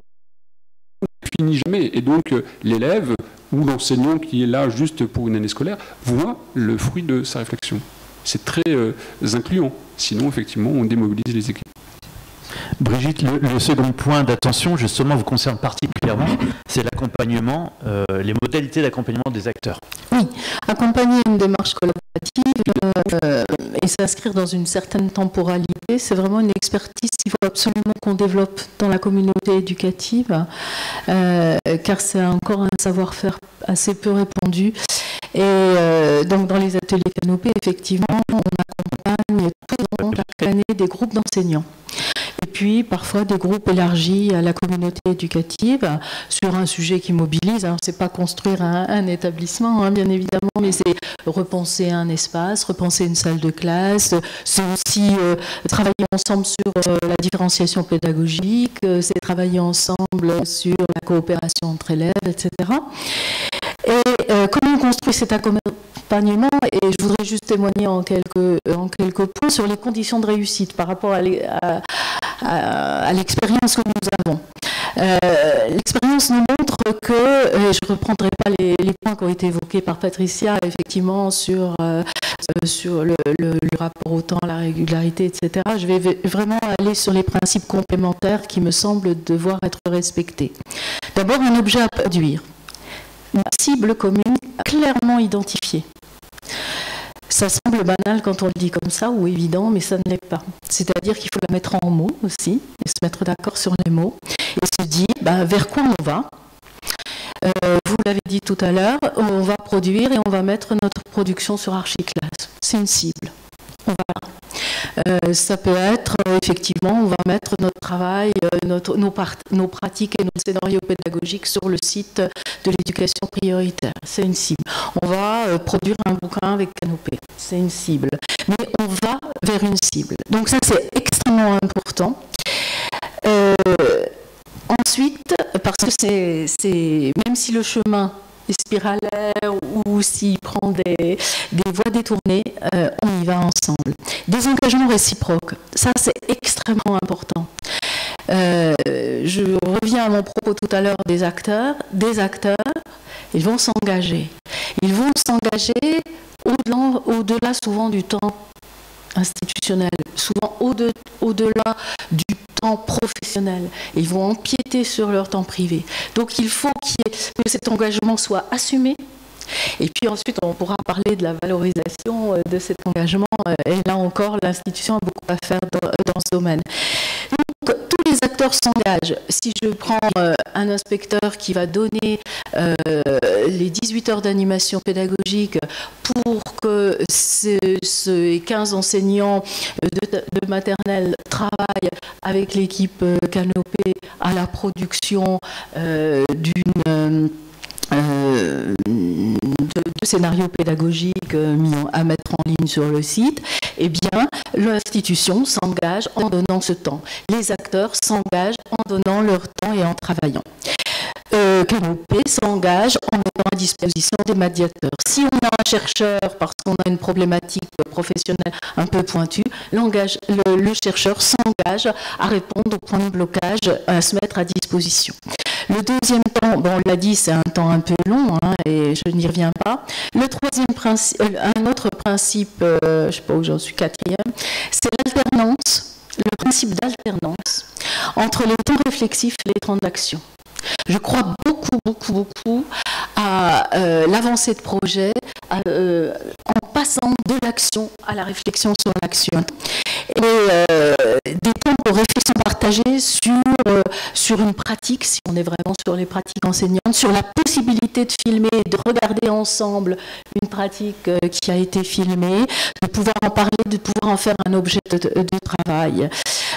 S6: qui ne finit jamais. Et donc, l'élève ou l'enseignant qui est là juste pour une année scolaire voit le fruit de sa réflexion. C'est très incluant. Sinon, effectivement, on démobilise les équipes.
S1: Brigitte, le second point d'attention, justement, vous concerne particulièrement, c'est l'accompagnement, les modalités d'accompagnement des acteurs.
S4: Oui, accompagner une démarche collaborative et s'inscrire dans une certaine temporalité, c'est vraiment une expertise qu'il faut absolument qu'on développe dans la communauté éducative, car c'est encore un savoir-faire assez peu répandu. Et donc dans les ateliers Canopée, effectivement, on accompagne tout au long de chaque année des groupes d'enseignants. Et puis parfois des groupes élargis à la communauté éducative sur un sujet qui mobilise. Alors c'est pas construire un établissement, bien évidemment, mais c'est repenser un espace, repenser une salle de classe. C'est aussi travailler ensemble sur la différenciation pédagogique, c'est travailler ensemble sur la coopération entre élèves, etc. Et comment on construit cet accompagnement, et je voudrais juste témoigner en quelques points sur les conditions de réussite par rapport à l'expérience que nous avons. L'expérience nous montre que, et je ne reprendrai pas les points qui ont été évoqués par Patricia, effectivement, sur le rapport au temps, la régularité, etc. Je vais vraiment aller sur les principes complémentaires qui me semblent devoir être respectés. D'abord, un objet à produire. Une cible commune clairement identifiée. Ça semble banal quand on le dit comme ça, ou évident, mais ça ne l'est pas. C'est-à-dire qu'il faut la mettre en mots aussi, et se mettre d'accord sur les mots, et se dire vers quoi on va. Vous l'avez dit tout à l'heure, on va produire et on va mettre notre production sur Archiclass. C'est une cible. Ça peut être, effectivement, on va mettre notre travail, nos pratiques et nos scénarios pédagogiques sur le site de l'éducation prioritaire. C'est une cible. On va produire un bouquin avec Canopée. C'est une cible. Mais on va vers une cible. Donc ça, c'est extrêmement important. Ensuite, parce que c'est même si le chemin est spiralaire ou s'il prend des voies détournées, on y va ensemble. Des engagements réciproques, ça c'est extrêmement important. Je reviens à mon propos tout à l'heure des acteurs, ils vont s'engager. Ils vont s'engager au-delà souvent du temps institutionnel, souvent au-delà du temps professionnel. Ils vont empiéter sur leur temps privé. Donc il faut que cet engagement soit assumé. Et puis ensuite, on pourra parler de la valorisation de cet engagement. Et là encore, l'institution a beaucoup à faire dans ce domaine. Donc, tous les acteurs s'engagent. Si je prends un inspecteur qui va donner les 18 heures d'animation pédagogique pour que ces 15 enseignants de maternelle travaillent avec l'équipe Canopée à la production de scénarios pédagogiques mis à mettre en ligne sur le site, eh bien, l'institution s'engage en donnant ce temps. Les acteurs s'engagent en donnant leur temps et en travaillant. Canopée s'engage en mettant à disposition des médiateurs. Si on a un chercheur, parce qu'on a une problématique professionnelle un peu pointue, le chercheur s'engage à répondre aux points de blocage, à se mettre à disposition. Le deuxième temps, on l'a dit, c'est un temps un peu long, et je n'y reviens pas. Le troisième principe, un autre principe, je ne sais pas où j'en suis, quatrième, c'est l'alternance, le principe d'alternance entre les temps réflexifs et les temps d'action. Je crois beaucoup à l'avancée de projet en passant de l'action à la réflexion sur l'action. Et des temps de réflexion partagée sur sur une pratique, si on est vraiment sur les pratiques enseignantes, sur la possibilité de filmer, de regarder ensemble une pratique qui a été filmée, de pouvoir en parler, de pouvoir en faire un objet de travail.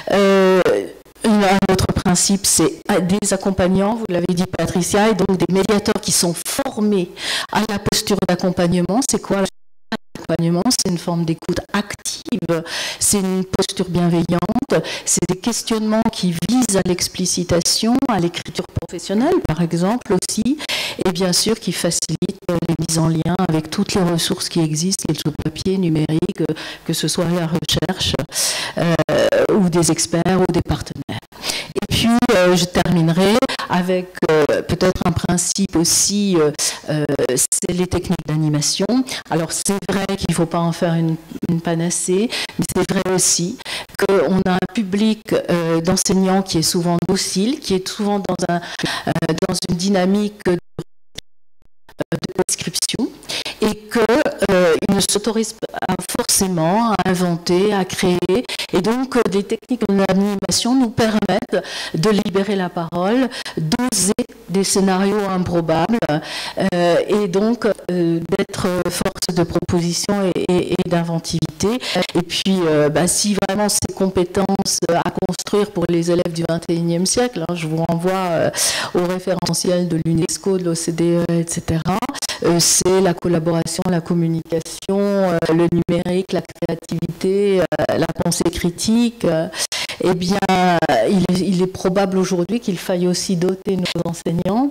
S4: Un autre principe, c'est des accompagnants, vous l'avez dit Patricia, et donc des médiateurs qui sont formés à la posture d'accompagnement. C'est quoi l'accompagnement? C'est une forme d'écoute active, c'est une posture bienveillante, c'est des questionnements qui visent à l'explicitation, à l'écriture professionnelle par exemple aussi, et bien sûr qui facilitent les mises en lien avec toutes les ressources qui existent, qu'elles soient papier, numérique, que ce soit la recherche ou des experts ou des partenaires. Et puis je terminerai avec peut-être un principe aussi, c'est les techniques d'animation. Alors c'est vrai qu'il ne faut pas en faire une panacée, mais c'est vrai aussi qu'on a un public d'enseignants qui est souvent docile, qui est souvent dans une dynamique de description, et qu'ils ne s'autorisent pas forcément à inventer, à créer, et donc des techniques d'animation nous permettent de libérer la parole, d'oser des scénarios improbables, et donc d'être force de proposition et d'inventivité. Et puis, si vraiment ces compétences à construire pour les élèves du XXIe siècle, je vous renvoie au référentiel de l'UNESCO, de l'OCDE, etc., c'est la collaboration, la communication, le numérique, la créativité, la pensée critique. Eh bien, il est probable aujourd'hui qu'il faille aussi doter nos enseignants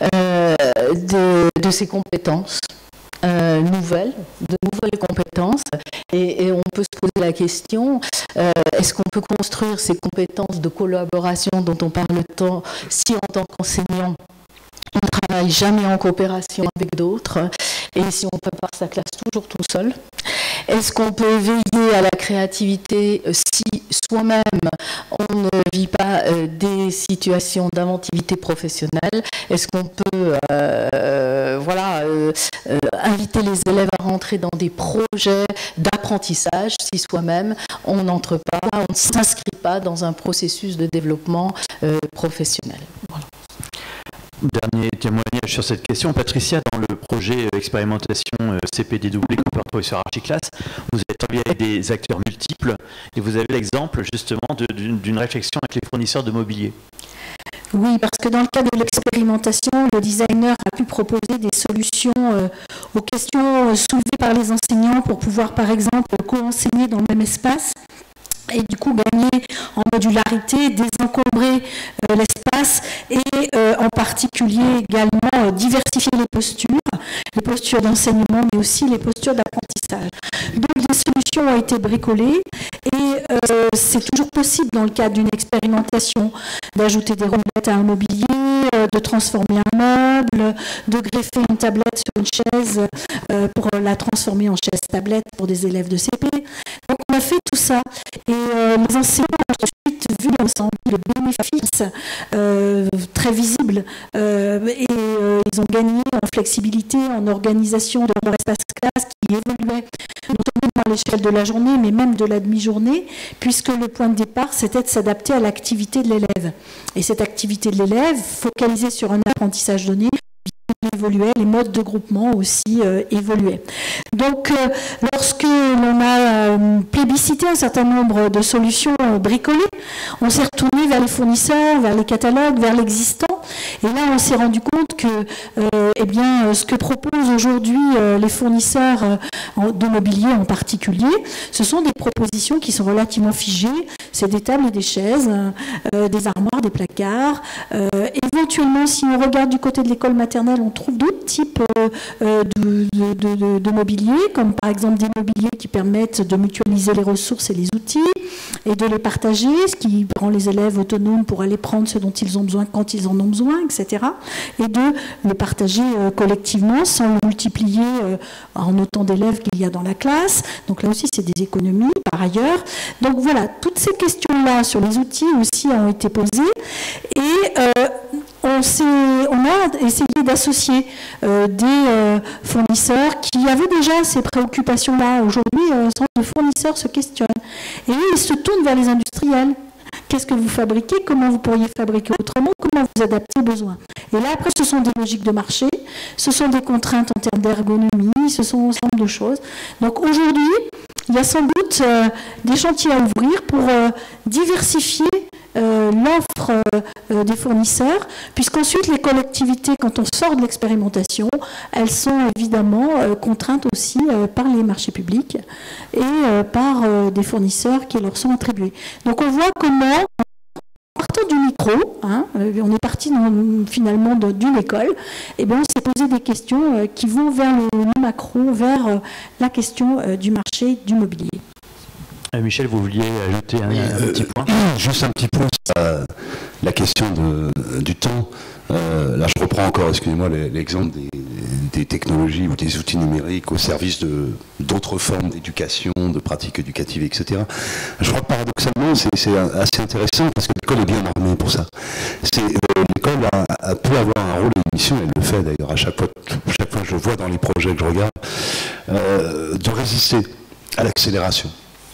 S4: de ces compétences nouvelles, de nouvelles compétences. Et on peut se poser la question, est-ce qu'on peut construire ces compétences de collaboration dont on parle tant, si en tant qu'enseignant, on ne travaille jamais en coopération avec d'autres, et si on prépare sa classe toujours tout seul? Est-ce qu'on peut veiller à la créativité si soi-même on ne vit pas des situations d'inventivité professionnelle? Est-ce qu'on peut inviter les élèves à rentrer dans des projets d'apprentissage si soi-même on n'entre pas, on ne s'inscrit pas dans un processus de développement professionnel? Voilà.
S1: Dernier témoignage sur cette question. Patricia, dans le projet expérimentation CPDW comme professeur Archiclass, vous êtes travaillé avec des acteurs multiples et vous avez l'exemple justement d'une réflexion avec les fournisseurs de mobilier.
S5: Oui, parce que dans le cadre de l'expérimentation, le designer a pu proposer des solutions aux questions soulevées par les enseignants pour pouvoir, par exemple, co-enseigner dans le même espace. Et du coup gagner en modularité, désencombrer l'espace et en particulier également diversifier les postures d'enseignement, mais aussi les postures d'apprentissage. Donc des solutions ont été bricolées et c'est toujours possible dans le cadre d'une expérimentation d'ajouter des roulettes à un mobilier, de transformer un meuble, de greffer une tablette sur une chaise pour la transformer en chaise tablette pour des élèves de CP. Donc on a fait tout ça. Et les enseignants ont ensuite vu l'ensemble, le bénéfice très visible et ils ont gagné en flexibilité, en organisation de leur espace classe qui évoluait notamment à l'échelle de la journée, mais même de la demi-journée, puisque le point de départ, c'était de s'adapter à l'activité de l'élève. Et cette activité de l'élève, focalisée sur un apprentissage donné, évoluait, les modes de groupement aussi évoluaient. Donc, lorsque l'on a plébiscité un certain nombre de solutions bricolées, on s'est retourné vers les fournisseurs, vers les catalogues, vers l'existant, et là on s'est rendu compte que ce que proposent aujourd'hui les fournisseurs de mobilier en particulier, ce sont des propositions qui sont relativement figées, c'est des tables et des chaises, des armoires, des placards, éventuellement si on regarde du côté de l'école maternelle, on trouve d'autres types de mobilier, comme par exemple des mobiliers qui permettent de mutualiser les ressources et les outils et de les partager, ce qui rend les élèves autonomes pour aller prendre ce dont ils ont besoin quand ils en ont besoin, etc. Et de les partager collectivement sans le multiplier en autant d'élèves qu'il y a dans la classe. Donc là aussi, c'est des économies par ailleurs. Donc voilà, toutes ces questions-là sur les outils aussi ont été posées et on a essayé d'associer des fournisseurs qui avaient déjà ces préoccupations-là. Aujourd'hui, un certain nombre de fournisseurs se questionnent. Et ils se tournent vers les industriels qu'est-ce que vous fabriquez, comment vous pourriez fabriquer autrement, comment vous adapter aux besoins. Et là, après, ce sont des logiques de marché, ce sont des contraintes en termes d'ergonomie, ce sont un ensemble de choses. Donc aujourd'hui, il y a sans doute des chantiers à ouvrir pour diversifier l'offre des fournisseurs, puisqu'ensuite les collectivités, quand on sort de l'expérimentation, elles sont évidemment contraintes aussi par les marchés publics et par des fournisseurs qui leur sont attribués. Donc on voit comment, partant du micro, hein, on est parti finalement d'une école, et bien on s'est posé des questions qui vont vers le macro, vers la question du marché du mobilier.
S1: Michel, vous vouliez ajouter un petit point?
S7: Juste un petit point sur la question du temps. Là, je reprends encore, excusez-moi, l'exemple des technologies ou des outils numériques au service d'autres formes d'éducation, de pratiques éducatives, etc. Je crois que paradoxalement, c'est assez intéressant parce que l'école est bien armée pour ça. L'école peut avoir un rôle et une mission, elle le fait d'ailleurs à chaque fois que je vois dans les projets que je regarde, de résister à l'accélération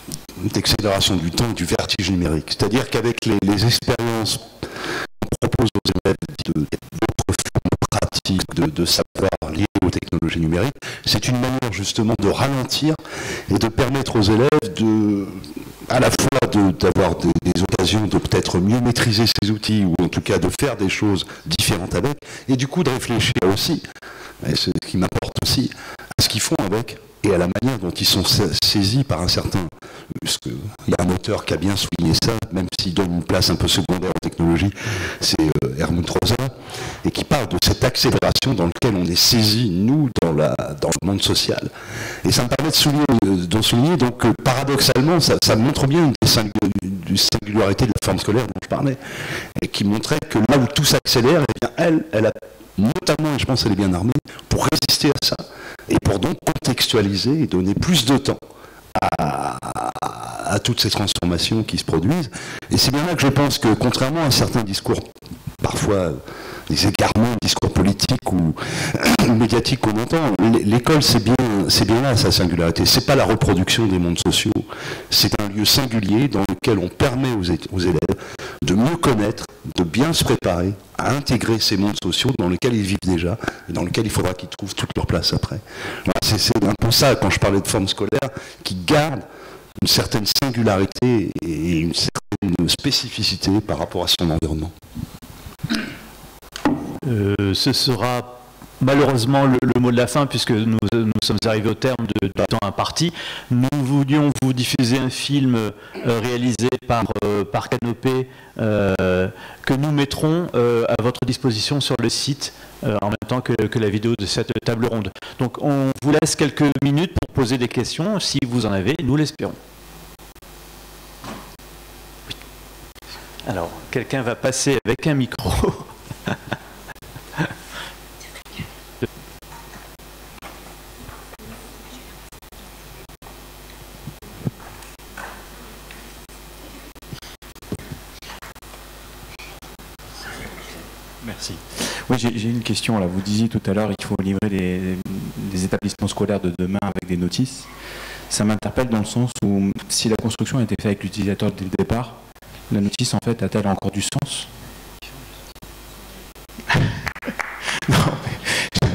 S7: du temps, du vertige numérique. C'est-à-dire qu'avec les expériences qu'on propose aux élèves d'autres formes de pratiques, de savoir liées aux technologies numériques, c'est une manière justement de ralentir et de permettre aux élèves à la fois d'avoir des occasions de peut-être mieux maîtriser ces outils ou en tout cas de faire des choses différentes avec, et du coup de réfléchir aussi, et ce qui m'apporte aussi, à ce qu'ils font avec et à la manière dont ils sont saisis par un certain... Il y a un auteur qui a bien souligné ça, même s'il donne une place un peu secondaire aux technologies, c'est Helmut Rosa, et qui parle de cette accélération dans laquelle on est saisi, nous, dans le monde social. Et ça me permet de souligner donc, paradoxalement, ça montre bien une singularité de la forme scolaire dont je parlais, et qui montrait que là où tout s'accélère, eh bien, elle a notamment, et je pense qu'elle est bien armée, pour résister à ça, et pour donc contextualiser et donner plus de temps à toutes ces transformations qui se produisent. Et c'est bien là que je pense que, contrairement à certains discours, parfois des égarements, discours politiques ou médiatiques qu'on entend, l'école, c'est bien là sa singularité. C'est pas la reproduction des mondes sociaux. C'est un lieu singulier dans lequel on permet aux élèves de mieux connaître, de bien se préparer à intégrer ces mondes sociaux dans lesquels ils vivent déjà et dans lesquels il faudra qu'ils trouvent toute leur place après. Voilà, c'est un peu ça, quand je parlais de forme scolaire, qui garde une certaine singularité et une certaine spécificité par rapport à son environnement.
S1: Ce sera malheureusement le mot de la fin, puisque nous sommes arrivés au terme du temps imparti. Nous voulions vous diffuser un film réalisé par Canopé que nous mettrons à votre disposition sur le site en même temps que la vidéo de cette table ronde. Donc on vous laisse quelques minutes pour poser des questions, si vous en avez, nous l'espérons. Alors, quelqu'un va passer avec un micro.
S8: Merci. Oui, j'ai une question là. Vous disiez tout à l'heure qu'il faut livrer des établissements scolaires de demain avec des notices. Ça m'interpelle dans le sens où si la construction a été faite avec l'utilisateur dès le départ, la notice en fait a-t-elle encore du sens? Non, mais...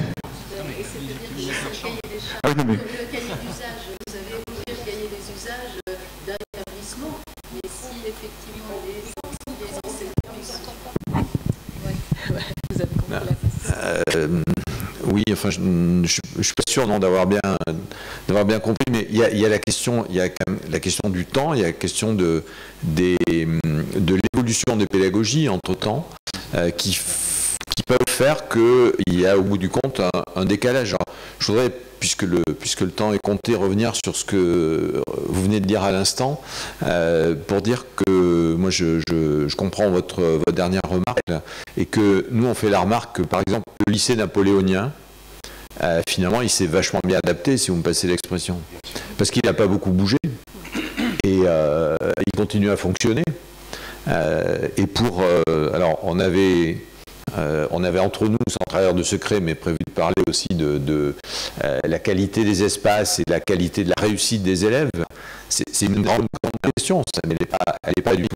S8: Ah oui, non, mais...
S4: Le cahier d'usage, vous avez obligé de gagner des usages d'un établissement, mais si effectivement les enseignants... Vous avez compris la question.
S3: Oui, enfin, je ne suis pas sûr d'avoir bien compris, mais il y a la question, il y a quand même la question du temps, il y a la question de l'évolution des pédagogies entre-temps, qui peuvent faire qu'il y a au bout du compte un décalage. Alors, je voudrais, puisque le temps est compté, revenir sur ce que vous venez de dire à l'instant, pour dire que moi je comprends votre dernière remarque, et que nous on fait la remarque que par exemple le lycée napoléonien, finalement il s'est vachement bien adapté, si vous me passez l'expression, parce qu'il n'a pas beaucoup bougé, et il continue à fonctionner. Et alors on avait entre nous, sans trahir de secret, mais prévu de parler aussi de la qualité des espaces et de la qualité de la réussite des élèves. C'est une grande question, elle n'est pas du tout penchée,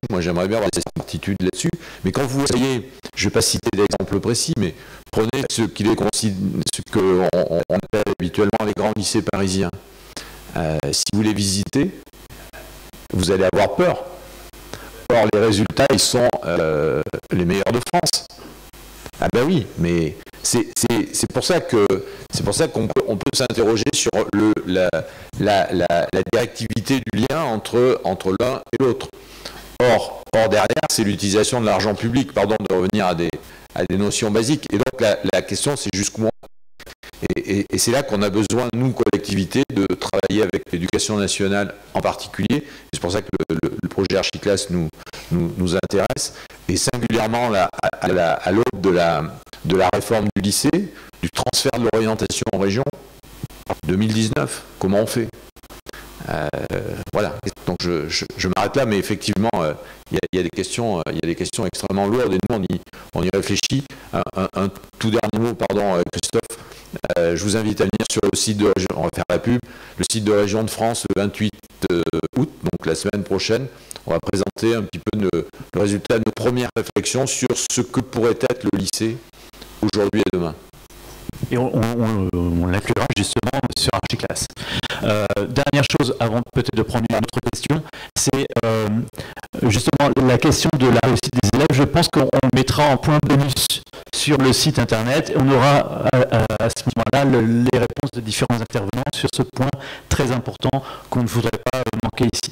S3: Moi, j'aimerais bien avoir des certitudes là-dessus. Mais quand vous voyez, je ne vais pas citer d'exemple précis, mais prenez ce qu'on appelle habituellement les grands lycées parisiens. Si vous les visitez, vous allez avoir peur. Or, les résultats, ils sont les meilleurs de France. Ah ben oui, mais c'est pour ça qu'on peut s'interroger sur la directivité du lien entre l'un et l'autre. Or derrière, c'est l'utilisation de l'argent public, pardon de revenir à des notions basiques. Et donc la question, c'est jusqu'où on... Et c'est là qu'on a besoin, nous, collectivités, de travailler avec l'éducation nationale en particulier. C'est pour ça que le projet Archiclass nous intéresse. Et singulièrement à l'aube de la réforme du lycée, du transfert de l'orientation en région, 2019, comment on fait? Voilà. Donc je m'arrête là, mais effectivement, il y a des questions extrêmement lourdes et nous on y réfléchit. Un tout dernier mot, pardon, Christophe. Je vous invite à venir sur le site de Région, on va faire la pub, le site de Région de France le 28 août, donc la semaine prochaine. On va présenter un petit peu le résultat de nos premières réflexions sur ce que pourrait être le lycée aujourd'hui et demain.
S1: Et on l'inclura justement sur Archiclass. Dernière chose, avant peut-être de prendre une autre question, c'est justement la question de la réussite des élèves. Je pense qu'on mettra en point bonus sur le site internet et on aura à ce moment-là les réponses de différents intervenants sur ce point très important qu'on ne voudrait pas manquer ici.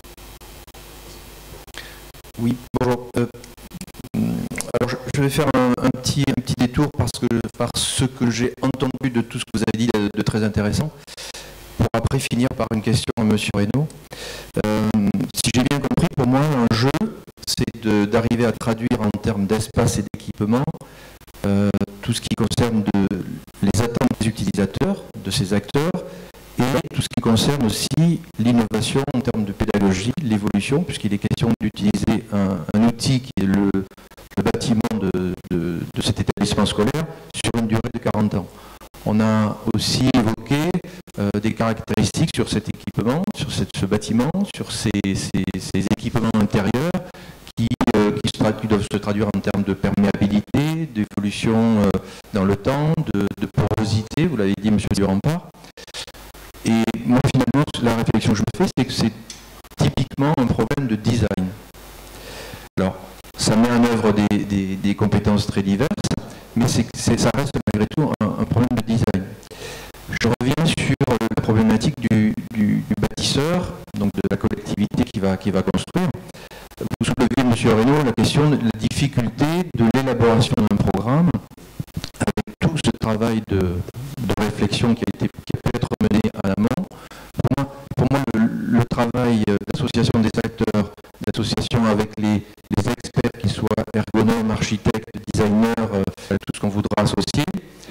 S9: Oui, bonjour. Alors je vais faire un petit détour par ce que j'ai entendu de tout ce que vous avez dit de très intéressant, pour après finir par une question à M. Reynaud. Si j'ai bien compris, pour moi, un jeu, c'est d'arriver à traduire en termes d'espace et d'équipement tout ce qui concerne les attentes des utilisateurs, de ces acteurs, et tout ce qui concerne aussi l'innovation en termes de pédagogie, l'évolution, puisqu'il est question d'utiliser un outil qui est le bâtiment de cet établissement scolaire sur une durée de 40 ans. On a aussi évoqué des caractéristiques sur cet équipement, sur ce bâtiment, sur ces équipements intérieurs qui doivent se traduire en termes de perméabilité, d'évolution dans le temps, de porosité, vous l'avez dit, M. Durand-Part. Et moi, finalement, la réflexion que je me fais, c'est que c'est typiquement un problème de design. Alors, ça met en œuvre des compétences très diverses, mais ça reste malgré tout un problème de design. Je reviens sur la problématique du bâtisseur, donc de la collectivité qui va construire. Vous soulevez, M. Reynaud, la question de la difficulté de l'élaboration d'un programme avec tout ce travail de réflexion qui a pu être mené à l'amont. Pour moi, le travail d'association des acteurs, d'association avec les experts, qui soient ergonomes, architectes, designers, tout ce qu'on voudra associer,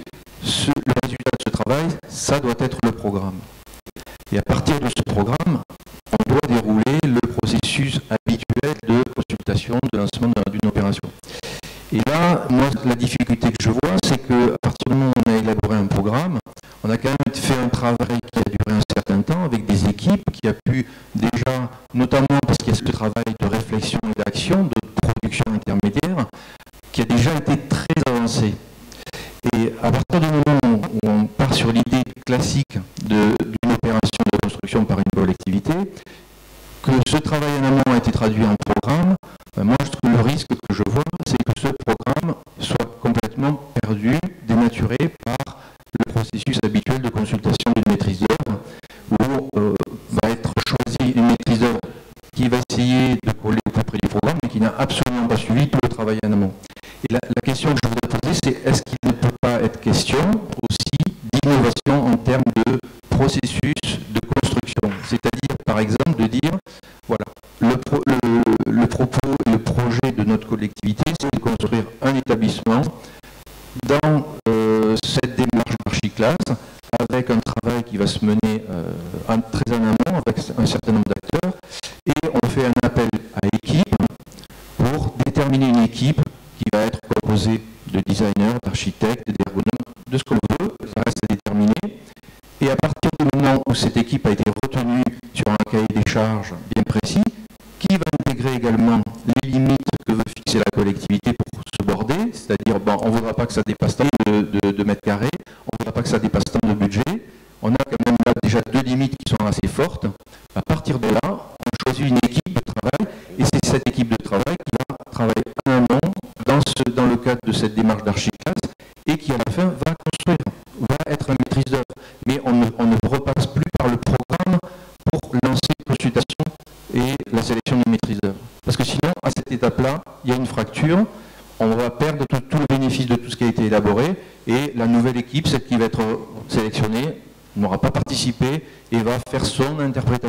S9: le résultat de ce travail, ça doit être le programme. Et à partir de ce programme, on doit dérouler le processus habituel de consultation, de lancement d'une opération. Et là, moi, la difficulté que je vois, c'est qu'à partir du moment où on a élaboré un programme, on a quand même fait un travail qui a duré un certain temps avec des équipes qui a pu déjà, notamment parce qu'il y a ce travail de réflexion et d'action, de production intermédiaire, qui a déjà été très avancé. Et à partir du moment où on part sur l'idée classique d'une opération de construction par une collectivité, que ce travail en amont a été traduit en programme, moi le risque que je vois, c'est que ce programme soit complètement perdu, dénaturé par le processus habituel de consultation d'une maîtrise d'œuvre, où va être choisie une maîtrise d'œuvre qui va essayer de coller au plus près du programme, mais qui n'a absolument pas suivi tout le travail en amont. Et la question que je voudrais poser, c'est est-ce qu'il ne peut pas être question aussi d'innovation en termes de processus de construction, c'est-à-dire par exemple de dire, voilà, le propos et le projet de notre collectivité, c'est de construire un établissement dans cette démarche d'Archiclass, avec un travail qui va se mener très en amont, avec un certain nombre d'acteurs, et on fait un appel à équipe pour déterminer une équipe qui va être composée de designers, d'architectes, d'ergonomes, de ce qu'on veut, ça reste à déterminer. Et à partir du moment où cette équipe a été retenue sur un cahier des charges bien précis, qui va intégrer également que ça dépasse tant de mètres carrés, on ne voudra pas que ça dépasse tant de budget. On a quand même là déjà deux limites qui sont assez fortes. À partir de là, on choisit une équipe de travail, et c'est cette équipe de travail qui va travailler en amont dans le cadre de cette démarche d'archiclasse, et qui à la fin va construire, va être un maîtrise d'œuvre. Mais on ne repasse plus par le programme pour lancer une consultation et la sélection d'une maîtrise d'œuvre. Parce que sinon, à cette étape-là, il y a une fracture, on va perdre tout le bénéfice de tout ce qui a été élaboré, et la nouvelle équipe, celle qui va être sélectionnée, n'aura pas participé et va faire son interprétation